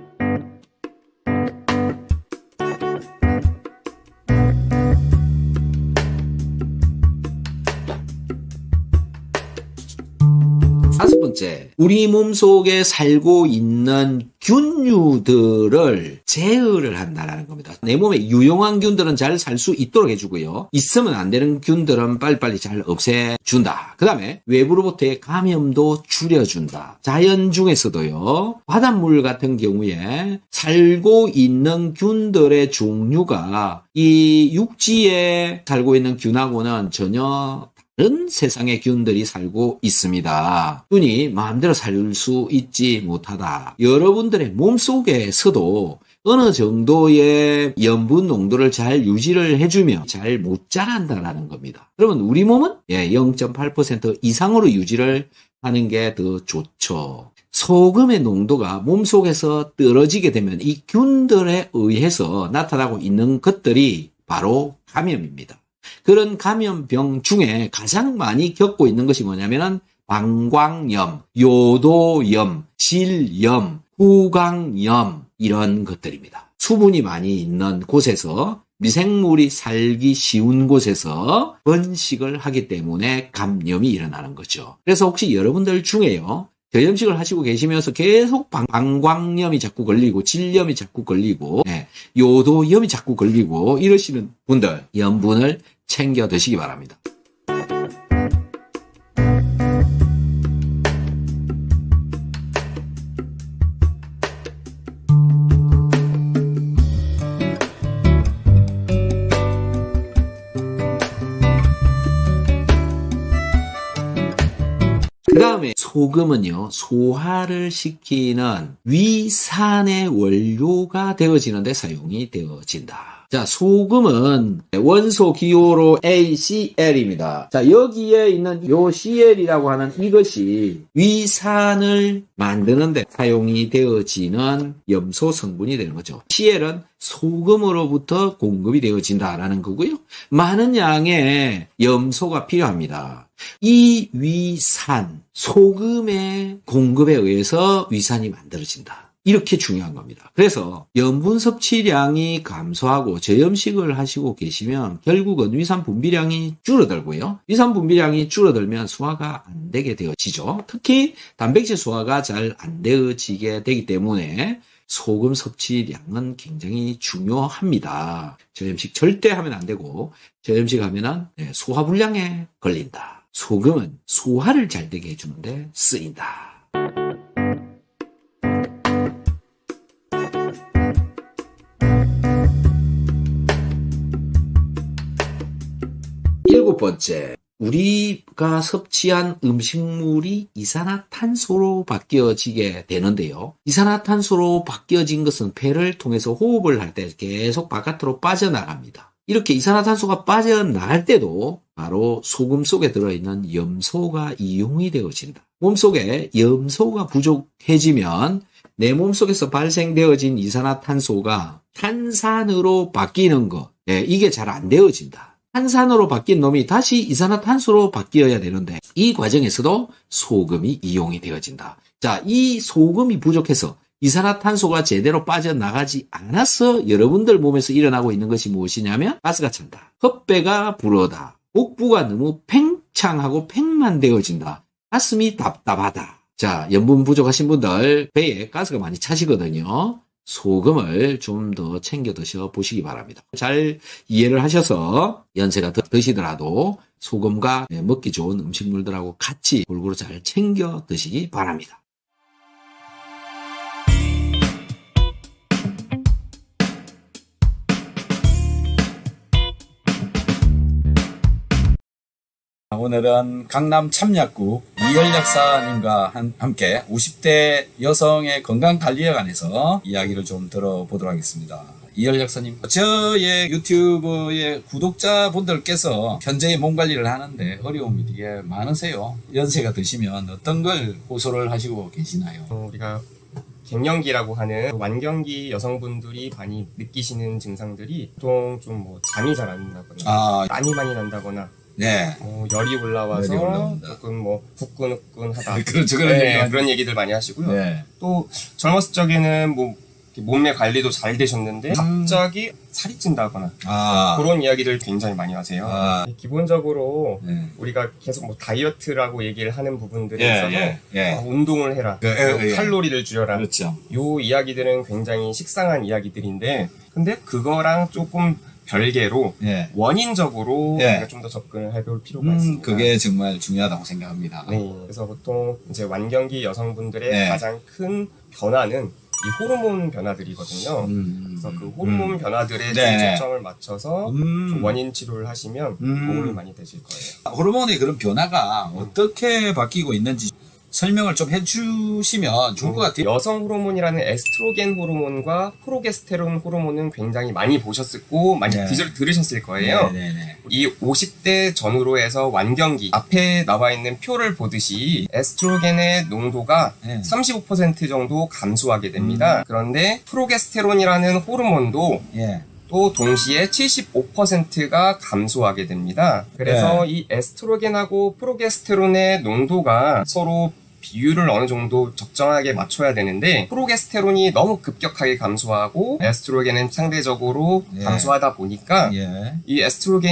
다섯 번째, 우리 몸속에 살고 있는 균류들을 제어를 한다는 겁니다. 내 몸에 유용한 균들은 잘 살 수 있도록 해주고요. 있으면 안 되는 균들은 빨리빨리 잘 없애준다. 그 다음에 외부로부터의 감염도 줄여준다. 자연 중에서도요, 바닷물 같은 경우에 살고 있는 균들의 종류가 이 육지에 살고 있는 균하고는 전혀 다른 세상의 균들이 살고 있습니다. 균이 마음대로 살 수 있지 못하다. 여러분들의 몸속에서도 어느 정도의 염분 농도를 잘 유지를 해주면 잘 못 자란다는 겁니다. 그러면 우리 몸은 0.8% 이상으로 유지를 하는 게 더 좋죠. 소금의 농도가 몸속에서 떨어지게 되면 이 균들에 의해서 나타나고 있는 것들이 바로 감염입니다. 그런 감염병 중에 가장 많이 겪고 있는 것이 뭐냐면은 방광염, 요도염, 질염, 후광염, 이런 것들입니다. 수분이 많이 있는 곳에서, 미생물이 살기 쉬운 곳에서 번식을 하기 때문에 감염이 일어나는 거죠. 그래서 혹시 여러분들 중에요, 저염식을 하시고 계시면서 계속 방광염이 자꾸 걸리고 질염이 자꾸 걸리고 요도염이 자꾸 걸리고 이러시는 분들, 염분을 챙겨 드시기 바랍니다. 그 다음에 소금은요, 소화를 시키는 위산의 원료가 되어지는데 사용이 되어진다. 자, 소금은 원소 기호로 ACl입니다. 자, 여기에 있는 요 Cl이라고 하는 이것이 위산을 만드는데 사용이 되어지는 염소 성분이 되는 거죠. Cl은 소금으로부터 공급이 되어진다라는 거고요. 많은 양의 염소가 필요합니다. 이 위산, 소금의 공급에 의해서 위산이 만들어진다. 이렇게 중요한 겁니다. 그래서 염분 섭취량이 감소하고 저염식을 하시고 계시면 결국은 위산 분비량이 줄어들고요. 위산 분비량이 줄어들면 소화가 안 되게 되어지죠. 특히 단백질 소화가 잘 안 되어지게 되기 때문에 소금 섭취량은 굉장히 중요합니다. 저염식 절대 하면 안 되고 저염식 하면은 소화불량에 걸린다. 소금은 소화를 잘 되게 해주는데 쓰인다. 일곱 번째, 우리가 섭취한 음식물이 이산화탄소로 바뀌어지게 되는데요. 이산화탄소로 바뀌어진 것은 폐를 통해서 호흡을 할 때 계속 바깥으로 빠져나갑니다. 이렇게 이산화탄소가 빠져나갈 때도 바로 소금 속에 들어있는 염소가 이용이 되어진다. 몸속에 염소가 부족해지면 내 몸속에서 발생되어진 이산화탄소가 탄산으로 바뀌는 것, 이게 잘 안 되어진다. 탄산으로 바뀐 놈이 다시 이산화탄소로 바뀌어야 되는데 이 과정에서도 소금이 이용이 되어진다. 자, 이 소금이 부족해서 이산화탄소가 제대로 빠져나가지 않아서 여러분들 몸에서 일어나고 있는 것이 무엇이냐면 가스가 찬다. 헛배가 불어다. 복부가 너무 팽창하고 팽만 되어진다. 가슴이 답답하다. 자, 염분 부족하신 분들 배에 가스가 많이 차시거든요. 소금을 좀 더 챙겨 드셔 보시기 바랍니다. 잘 이해를 하셔서 연세가 더 드시더라도 소금과 먹기 좋은 음식물들하고 같이 골고루 잘 챙겨 드시기 바랍니다. 오늘은 강남 참약국 이열 약사님과 함께 50대 여성의 건강관리에 관해서 이야기를 좀 들어보도록 하겠습니다. 이열 약사님, 저의 유튜브의 구독자분들께서 현재의 몸관리를 하는데 어려움이 되게 많으세요. 연세가 드시면 어떤 걸 호소를 하시고 계시나요? 우리가 갱년기라고 하는 완경기 여성분들이 많이 느끼시는 증상들이 보통 좀 뭐 잠이 잘 안 나거나 땀이 많이 난다거나 네. 열이 올라와서 열이 올라온다. 조금 뭐 후끈후끈하다. 그렇죠. 그런 얘기들 많이 하시고요. 네. 또 젊었을 적에는 뭐 몸매 관리도 잘 되셨는데 갑자기 살이 찐다거나 그런 이야기를 굉장히 많이 하세요. 기본적으로 우리가 계속 뭐 다이어트라고 얘기를 하는 부분들에 있어서 운동을 해라, 칼로리를 줄여라. 그렇죠. 요 이야기들은 굉장히 식상한 이야기들인데 근데 그거랑 조금 별개로 원인적으로 우리가 좀 더 접근을 해볼 필요가 있습니다. 그게 정말 중요하다고 생각합니다. 네, 그래서 보통 이제 완경기 여성분들의 가장 큰 변화는 이 호르몬 변화들이거든요. 그래서 그 호르몬 변화들에 초점을 맞춰서 좀 원인 치료를 하시면 도움이 많이 되실 거예요. 호르몬의 그런 변화가 어떻게 바뀌고 있는지 설명을 좀 해주시면 좋을 것 같아요. 여성 호르몬이라는 에스트로겐 호르몬과 프로게스테론 호르몬은 굉장히 많이 보셨고 많이 들으셨을 거예요. 이 50대 전후로 해서 완경기 앞에 나와 있는 표를 보듯이 에스트로겐의 농도가 35% 정도 감소하게 됩니다. 그런데 프로게스테론이라는 호르몬도 또 동시에 75%가 감소하게 됩니다. 그래서 이 에스트로겐하고 프로게스테론의 농도가 서로 비율을 어느 정도 적정하게 맞춰야 되는데 프로게스테론이 너무 급격하게 감소하고 에스트로겐은 상대적으로 감소하다 보니까 이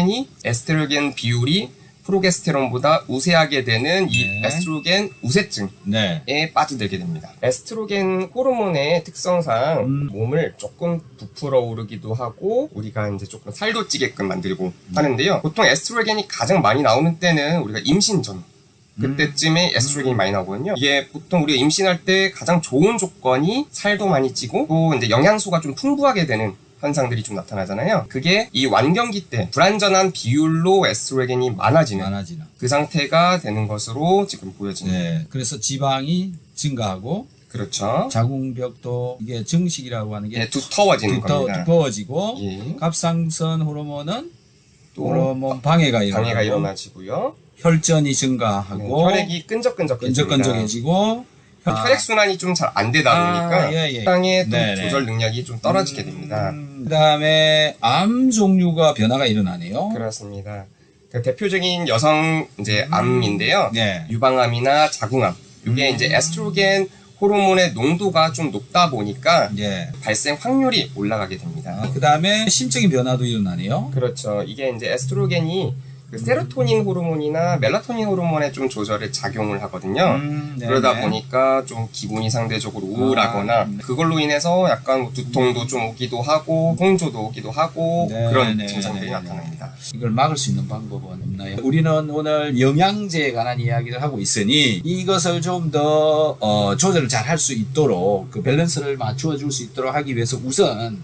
에스트로겐 비율이 프로게스테론보다 우세하게 되는 이 에스트로겐 우세증에 빠져들게 됩니다. 에스트로겐 호르몬의 특성상 몸을 조금 부풀어 오르기도 하고 우리가 이제 조금 살도 찌게끔 만들고 하는데요. 보통 에스트로겐이 가장 많이 나오는 때는 우리가 임신 전 그때쯤에 에스트로겐이 많이 나오거든요. 이게 보통 우리가 임신할 때 가장 좋은 조건이 살도 많이 찌고 또 이제 영양소가 좀 풍부하게 되는 현상들이 좀 나타나잖아요. 그게 이 완경기 때 불완전한 비율로 에스트로겐이 많아지는 그 상태가 되는 것으로 지금 보여집니다. 그래서 지방이 증가하고 그렇죠. 자궁벽도 이게 정식이라고 하는 게 두터워지는 겁니다. 두꺼워지고 갑상선 호르몬은 또 호르몬 방해가 일어나지고요. 혈전이 증가하고 혈액이 끈적끈적해지고 혈액순환이 좀 잘 안 되다 보니까 식당의 조절 능력이 좀 떨어지게 됩니다. 그 다음에 암 종류가 변화가 일어나네요. 그렇습니다. 그 대표적인 여성 이제 암인데요. 유방암이나 자궁암. 이게 이제 에스트로겐 호르몬의 농도가 좀 높다 보니까 예. 발생 확률이 올라가게 됩니다. 그 다음에 심적인 변화도 일어나네요. 그렇죠. 이게 이제 에스트로겐이 그 세로토닌 호르몬이나 멜라토닌 호르몬에 좀 조절에 작용을 하거든요. 그러다 네네. 보니까 좀 기분이 상대적으로 우울하거나 그걸로 인해서 약간 뭐 두통도 좀 오기도 하고 홍조도 오기도 하고 네, 그런 네, 증상들이 네, 나타납니다. 이걸 막을 수 있는 방법은 없나요? 우리는 오늘 영양제에 관한 이야기를 하고 있으니 이것을 좀 더 조절을 잘 할 수 있도록 그 밸런스를 맞추어 줄 수 있도록 하기 위해서 우선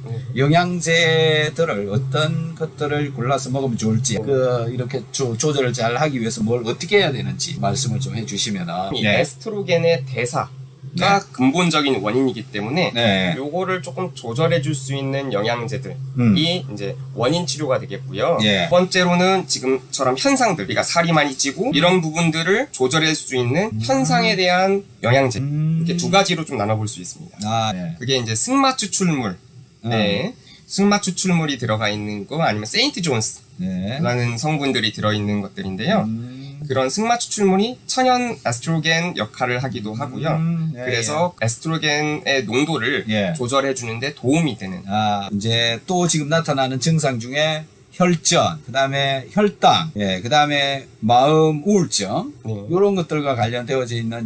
영양제들을 어떤 것들을 골라서 먹으면 좋을지 이렇게 조절을 잘 하기 위해서 뭘 어떻게 해야 되는지 말씀을 좀 해주시면 이 에스트로겐의 대사가 근본적인 원인이기 때문에 네. 요거를 조금 조절해 줄 수 있는 영양제들이 이제 원인 치료가 되겠고요. 예. 두 번째로는 지금처럼 현상들, 그러니까 살이 많이 찌고 이런 부분들을 조절할 수 있는 현상에 대한 영양제 이렇게 두 가지로 좀 나눠볼 수 있습니다. 네. 그게 이제 승마 추출물, 네. 승마 추출물이 들어가 있는 거 아니면 세인트 존스라는 네. 성분들이 들어있는 것들인데요. 그런 승마 추출물이 천연 에스트로겐 역할을 하기도 하고요. 그래서 에스트로겐의 농도를 조절해 주는데 도움이 되는. 이제 또 지금 나타나는 증상 중에 혈전, 그 다음에 혈당, 그 다음에 마음 우울증, 이런 것들과 관련되어져 있는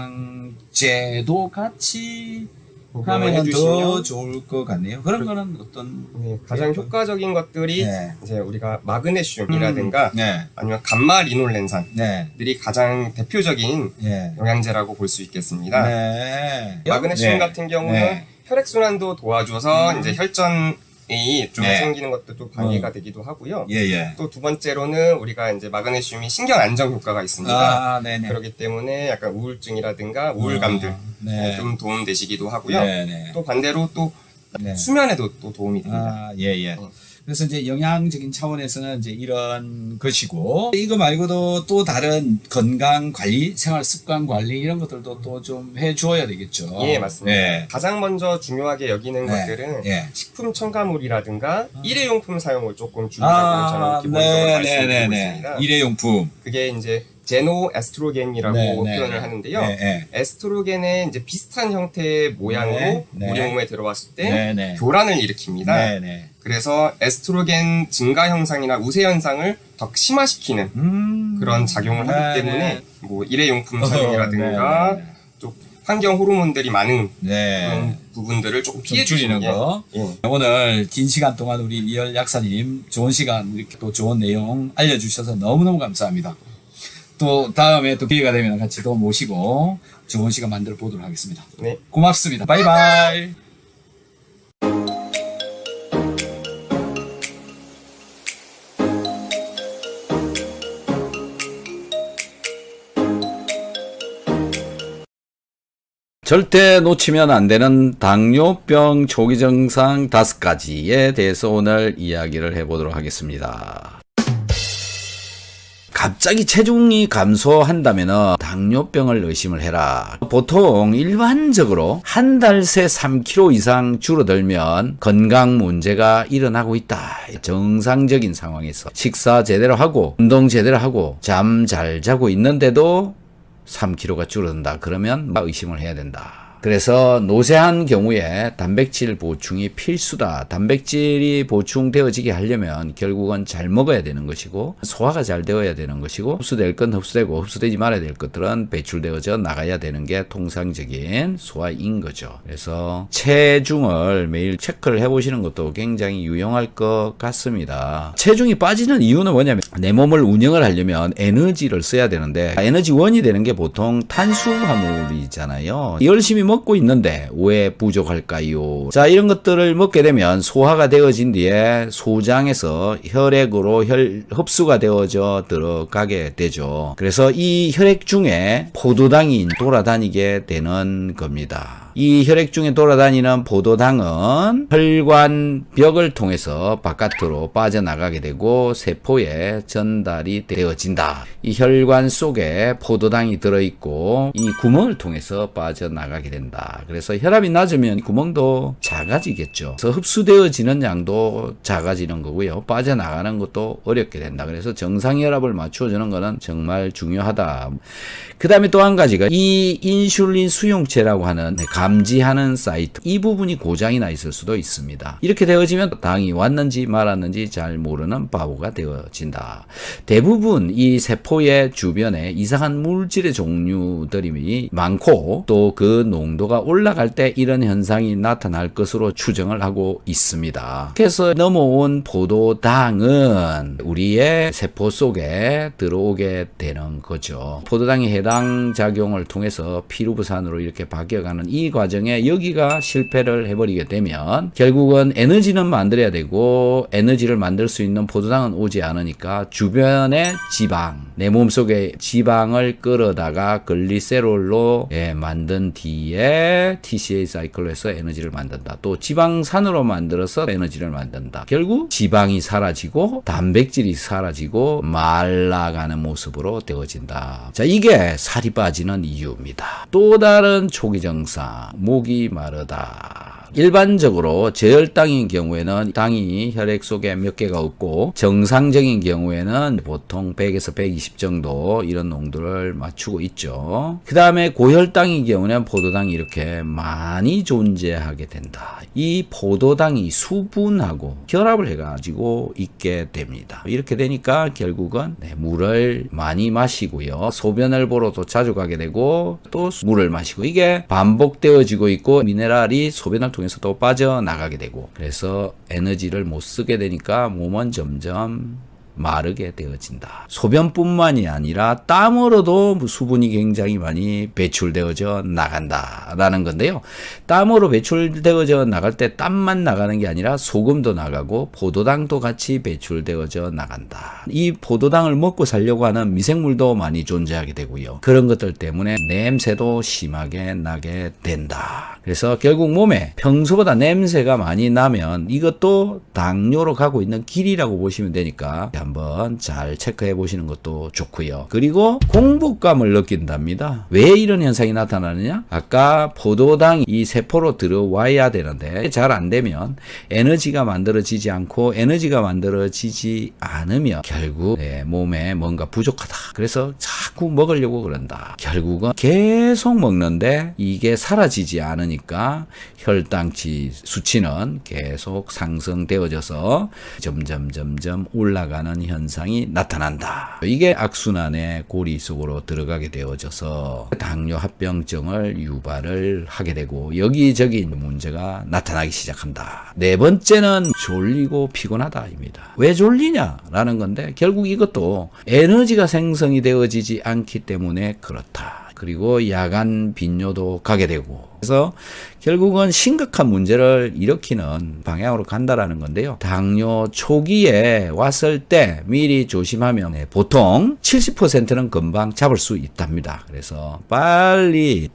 영양제도 같이 하면 더 좋을 것 같네요. 그런 거는 어떤? 가장 효과적인 것들이 이제 우리가 마그네슘이라든가 아니면 감마 리놀렌산들이 가장 대표적인 영양제라고 볼 수 있겠습니다. 마그네슘 같은 경우는 혈액순환도 도와줘서 이제 혈전이 좀 생기는 것도 방해가 되기도 하고요. 또 두 번째로는 우리가 이제 마그네슘이 신경 안정 효과가 있습니다. 그렇기 때문에 약간 우울증이라든가 우울감들 좀 도움되시기도 하고요. 또 반대로 또 수면에도 또 도움이 됩니다. 그래서 이제 영양적인 차원에서는 이제 이런 것이고, 이거 말고도 또 다른 건강 관리, 생활 습관 관리 이런 것들도 또 좀 해 주어야 되겠죠. 예, 맞습니다. 가장 먼저 중요하게 여기는 것들은 식품 첨가물이라든가 일회용품 사용을 조금 줄이라고 저는 기본적으로 말씀드리고 있습니다. 일회용품. 그게 이제 제노 에스트로겐이라고 표현을 하는데요. 에스트로겐의 이제 비슷한 형태의 모양으로 우리 몸에 들어왔을 때 교란을 일으킵니다. 그래서 에스트로겐 증가 현상이나 우세 현상을 더 심화시키는 그런 작용을 하기 때문에 뭐 일회용품 사용이라든가 또 환경 호르몬들이 많은 그런 부분들을 조금 피해 주시는 거. 오늘 긴 시간 동안 우리 이열 약사님 좋은 시간 이렇게 또 좋은 내용 알려주셔서 너무너무 감사합니다. 또 다음에 또 기회가 되면 같이 또 모시고 좋은 시간 만들어 보도록 하겠습니다. 고맙습니다. 바이바이. 절대 놓치면 안 되는 당뇨병 초기 증상 5가지에 대해서 오늘 이야기를 해보도록 하겠습니다. 갑자기 체중이 감소한다면 당뇨병을 의심을 해라. 보통 일반적으로 한 달 새 3kg 이상 줄어들면 건강 문제가 일어나고 있다. 정상적인 상황에서 식사 제대로 하고 운동 제대로 하고 잠 잘 자고 있는데도 3kg가 줄어든다. 그러면 의심을 해야 된다. 그래서 노쇠한 경우에 단백질 보충이 필수다. 단백질이 보충되어지게 하려면 결국은 잘 먹어야 되는 것이고 소화가 잘 되어야 되는 것이고 흡수될 건 흡수되고 흡수되지 말아야 될 것들은 배출되어져 나가야 되는 게 통상적인 소화인 거죠. 그래서 체중을 매일 체크를 해보시는 것도 굉장히 유용할 것 같습니다. 체중이 빠지는 이유는 뭐냐면 내 몸을 운영을 하려면 에너지를 써야 되는데 에너지원이 되는 게 보통 탄수화물이잖아요. 열심히 먹고 있는데 왜 부족할까요? 자, 이런 것들을 먹게 되면 소화가 되어진 뒤에 소장에서 혈액으로 흡수가 되어져 들어가게 되죠. 그래서 이 혈액 중에 포도당이 돌아다니게 되는 겁니다. 이 혈액 중에 돌아다니는 포도당은 혈관벽을 통해서 바깥으로 빠져나가게 되고 세포에 전달이 되어진다. 이 혈관 속에 포도당이 들어있고 이 구멍을 통해서 빠져나가게 된다. 그래서 혈압이 낮으면 구멍도 작아지겠죠. 그래서 흡수되어지는 양도 작아지는 거고요. 빠져나가는 것도 어렵게 된다. 그래서 정상 혈압을 맞춰주는 거는 정말 중요하다. 그 다음에 또 한 가지가 이 인슐린 수용체라고 하는 감지하는 사이트, 이 부분이 고장이 나 있을 수도 있습니다. 이렇게 되어지면 당이 왔는지 말았는지 잘 모르는 바보가 되어진다. 대부분 이 세포의 주변에 이상한 물질의 종류들이 많고 또 그 농도가 올라갈 때 이런 현상이 나타날 것으로 추정을 하고 있습니다. 그래서 넘어온 포도당은 우리의 세포 속에 들어오게 되는 거죠. 포도당이 해당 작용을 통해서 피루부산으로 이렇게 바뀌어가는 이 과정에 여기가 실패를 해버리게 되면 결국은 에너지는 만들어야 되고 에너지를 만들 수 있는 포도당은 오지 않으니까 주변의 지방, 내 몸속에 지방을 끌어다가 글리세롤로 만든 뒤에 TCA 사이클로 해서 에너지를 만든다. 또 지방산으로 만들어서 에너지를 만든다. 결국 지방이 사라지고 단백질이 사라지고 말라가는 모습으로 되어진다. 자, 이게 살이 빠지는 이유입니다. 또 다른 초기 증상, 목이 마르다. 일반적으로 저혈당인 경우에는 당이 혈액 속에 몇 개가 없고 정상적인 경우에는 보통 100에서 120 정도 이런 농도를 맞추고 있죠. 그 다음에 고혈당인 경우는 포도당이 이렇게 많이 존재하게 된다. 이 포도당이 수분하고 결합을 해가지고 있게 됩니다. 이렇게 되니까 결국은 물을 많이 마시고요. 소변을 보러도 자주 가게 되고 또 물을 마시고 이게 반복되어지고 있고 미네랄이 소변을 통해서 또 빠져나가게 되고 그래서 에너지를 못 쓰게 되니까 몸은 점점 마르게 되어진다. 소변뿐만이 아니라 땀으로도 수분이 굉장히 많이 배출되어져 나간다 라는 건데요. 땀으로 배출되어져 나갈 때 땀만 나가는 게 아니라 소금도 나가고 포도당도 같이 배출되어져 나간다. 이 포도당을 먹고 살려고 하는 미생물도 많이 존재하게 되고요. 그런 것들 때문에 냄새도 심하게 나게 된다. 그래서 결국 몸에 평소보다 냄새가 많이 나면 이것도 당뇨로 가고 있는 길이라고 보시면 되니까 한번 잘 체크해 보시는 것도 좋고요. 그리고 공복감을 느낀답니다. 왜 이런 현상이 나타나느냐? 아까 포도당이 이 세포로 들어와야 되는데 잘 안 되면 에너지가 만들어지지 않고 에너지가 만들어지지 않으면 결국 내 몸에 뭔가 부족하다. 그래서 자꾸 먹으려고 그런다. 결국은 계속 먹는데 이게 사라지지 않으니까 혈당치 수치는 계속 상승되어져서 점점 올라가는 현상이 나타난다. 이게 악순환의 고리 속으로 들어가게 되어져서 당뇨 합병증을 유발을 하게 되고 여기저기 문제가 나타나기 시작한다. 네 번째는 졸리고 피곤하다입니다. 왜 졸리냐라는 건데 결국 이것도 에너지가 생성이 되어지지 않기 때문에 그렇다. 그리고 야간 빈뇨도 가게 되고 그래서 결국은 심각한 문제를 일으키는 방향으로 간다라는 건데요. 당뇨 초기에 왔을 때 미리 조심하면 보통 70%는 금방 잡을 수 있답니다. 그래서 빨리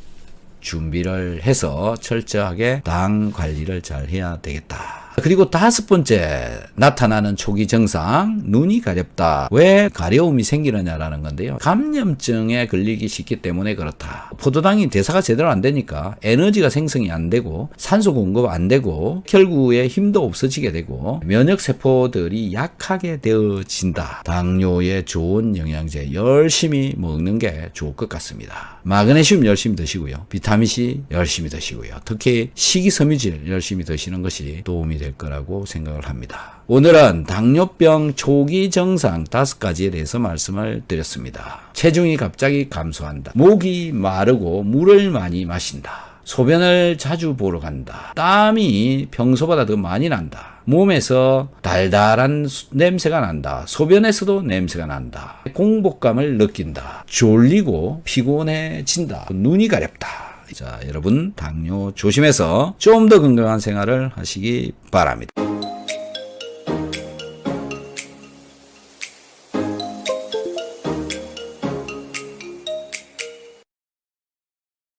준비를 해서 철저하게 당 관리를 잘 해야 되겠다. 그리고 다섯 번째 나타나는 초기 증상, 눈이 가렵다. 왜 가려움이 생기느냐라는 건데요. 감염증에 걸리기 쉽기 때문에 그렇다. 포도당이 대사가 제대로 안 되니까 에너지가 생성이 안 되고 산소 공급 안 되고 혈구에 힘도 없어지게 되고 면역세포들이 약하게 되어진다. 당뇨에 좋은 영양제 열심히 먹는 게 좋을 것 같습니다. 마그네슘 열심히 드시고요. 비타민C 열심히 드시고요. 특히 식이섬유질 열심히 드시는 것이 도움이 될 거라고 생각을 합니다. 오늘은 당뇨병 초기 증상 5가지에 대해서 말씀을 드렸습니다. 체중이 갑자기 감소한다. 목이 마르고 물을 많이 마신다. 소변을 자주 보러 간다. 땀이 평소보다 더 많이 난다. 몸에서 달달한 냄새가 난다. 소변에서도 냄새가 난다. 공복감을 느낀다. 졸리고 피곤해진다. 눈이 가렵다. 자, 여러분 당뇨 조심해서 좀 더 건강한 생활을 하시기 바랍니다.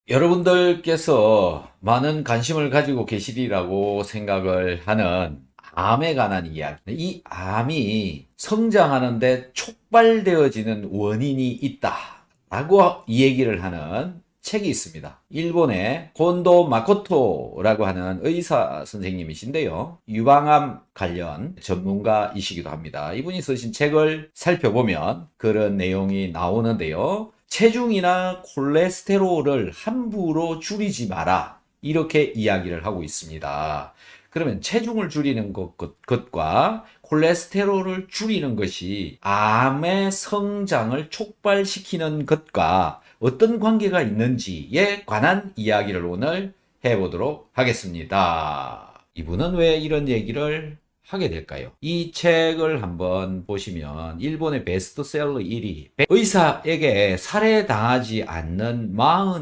여러분들께서 많은 관심을 가지고 계시리라고 생각을 하는 암에 관한 이야기. 이 암이 성장하는데 촉발되어지는 원인이 있다라고 이 얘기를 하는 책이 있습니다. 일본의 곤도 마코토라고 하는 의사 선생님이신데요. 유방암 관련 전문가이시기도 합니다. 이분이 쓰신 책을 살펴보면 그런 내용이 나오는데요. 체중이나 콜레스테롤을 함부로 줄이지 마라. 이렇게 이야기를 하고 있습니다. 그러면 체중을 줄이는 것과 콜레스테롤을 줄이는 것이 암의 성장을 촉발시키는 것과 어떤 관계가 있는지에 관한 이야기를 오늘 해보도록 하겠습니다. 이분은 왜 이런 얘기를 하게 될까요? 이 책을 한번 보시면 일본의 베스트셀러 1위, 의사에게 살해당하지 않는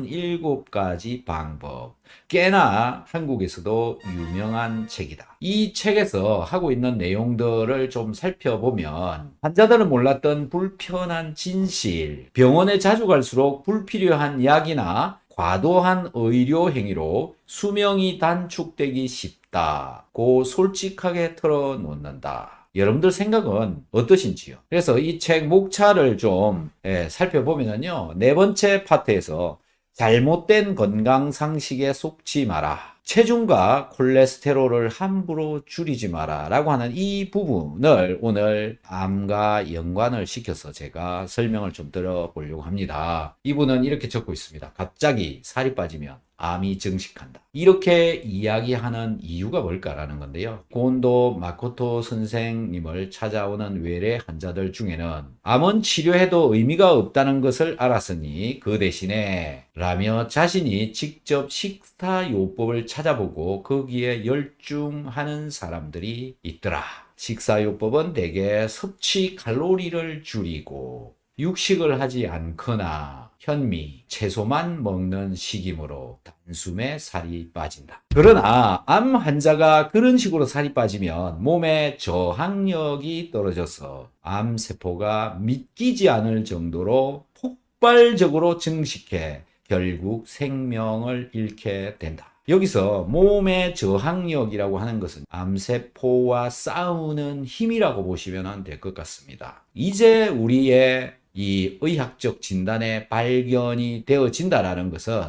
47가지 방법, 꽤나 한국에서도 유명한 책이다. 이 책에서 하고 있는 내용들을 좀 살펴보면 환자들은 몰랐던 불편한 진실, 병원에 자주 갈수록 불필요한 약이나 과도한 의료 행위로 수명이 단축되기 쉽다고 솔직하게 털어놓는다. 여러분들 생각은 어떠신지요? 그래서 이 책 목차를 좀 살펴보면요. 네 번째 파트에서 잘못된 건강 상식에 속지 마라. 체중과 콜레스테롤을 함부로 줄이지 마라 라고 하는 이 부분을 오늘 암과 연관을 시켜서 제가 설명을 좀 들어보려고 합니다. 이분은 이렇게 적고 있습니다. 갑자기 살이 빠지면 암이 증식한다. 이렇게 이야기하는 이유가 뭘까라는 건데요. 곤도 마코토 선생님을 찾아오는 외래 환자들 중에는 암은 치료해도 의미가 없다는 것을 알았으니 그 대신에 라며 자신이 직접 식사요법을 찾아보고 거기에 열중하는 사람들이 있더라. 식사요법은 대개 섭취 칼로리를 줄이고 육식을 하지 않거나 현미, 채소만 먹는 식이므로 단숨에 살이 빠진다. 그러나 암 환자가 그런 식으로 살이 빠지면 몸의 저항력이 떨어져서 암세포가 믿기지 않을 정도로 폭발적으로 증식해 결국 생명을 잃게 된다. 여기서 몸의 저항력이라고 하는 것은 암세포와 싸우는 힘이라고 보시면 될 것 같습니다. 이제 우리의 이 의학적 진단에 발견이 되어진다라는 것은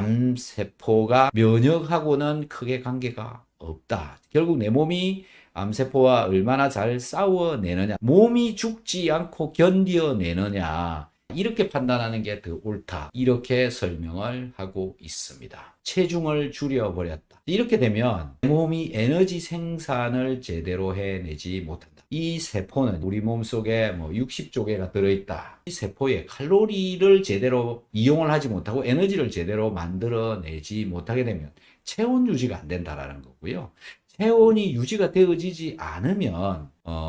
암세포가 면역하고는 크게 관계가 없다. 결국 내 몸이 암세포와 얼마나 잘 싸워내느냐, 몸이 죽지 않고 견뎌내느냐, 이렇게 판단하는 게 더 옳다. 이렇게 설명을 하고 있습니다. 체중을 줄여버렸다. 이렇게 되면 몸이 에너지 생산을 제대로 해내지 못한다. 이 세포는 우리 몸속에 60조 개가 들어있다. 이 세포에 칼로리를 제대로 이용을 하지 못하고 에너지를 제대로 만들어내지 못하게 되면 체온 유지가 안 된다라는 거고요. 체온이 유지가 되어지지 않으면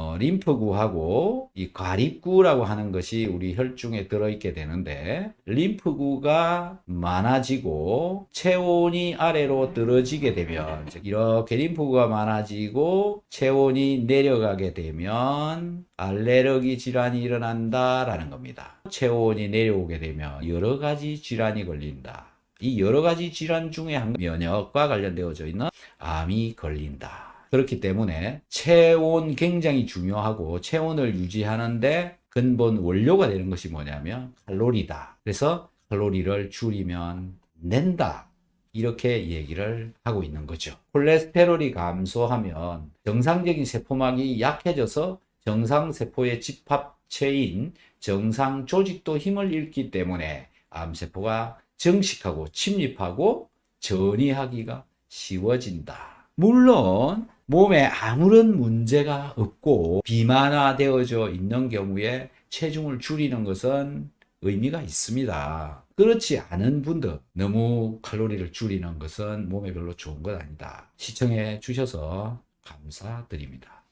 림프구하고 이 과립구라고 하는 것이 우리 혈중에 들어있게 되는데 림프구가 많아지고 체온이 아래로 떨어지게 되면 이렇게 림프구가 많아지고 체온이 내려가게 되면 알레르기 질환이 일어난다라는 겁니다. 체온이 내려오게 되면 여러 가지 질환이 걸린다. 이 여러 가지 질환 중에 한 면역과 관련되어져 있는 암이 걸린다. 그렇기 때문에 체온 굉장히 중요하고 체온을 유지하는데 근본 원료가 되는 것이 뭐냐면 칼로리다. 그래서 칼로리를 줄이면 낸다. 이렇게 얘기를 하고 있는 거죠. 콜레스테롤이 감소하면 정상적인 세포막이 약해져서 정상세포의 집합체인 정상 조직도 힘을 잃기 때문에 암세포가 증식하고 침입하고 전이하기가 쉬워진다. 물론 몸에 아무런 문제가 없고 비만화되어져 있는 경우에 체중을 줄이는 것은 의미가 있습니다. 그렇지 않은 분들 너무 칼로리를 줄이는 것은 몸에 별로 좋은 것 아니다. 시청해 주셔서 감사드립니다.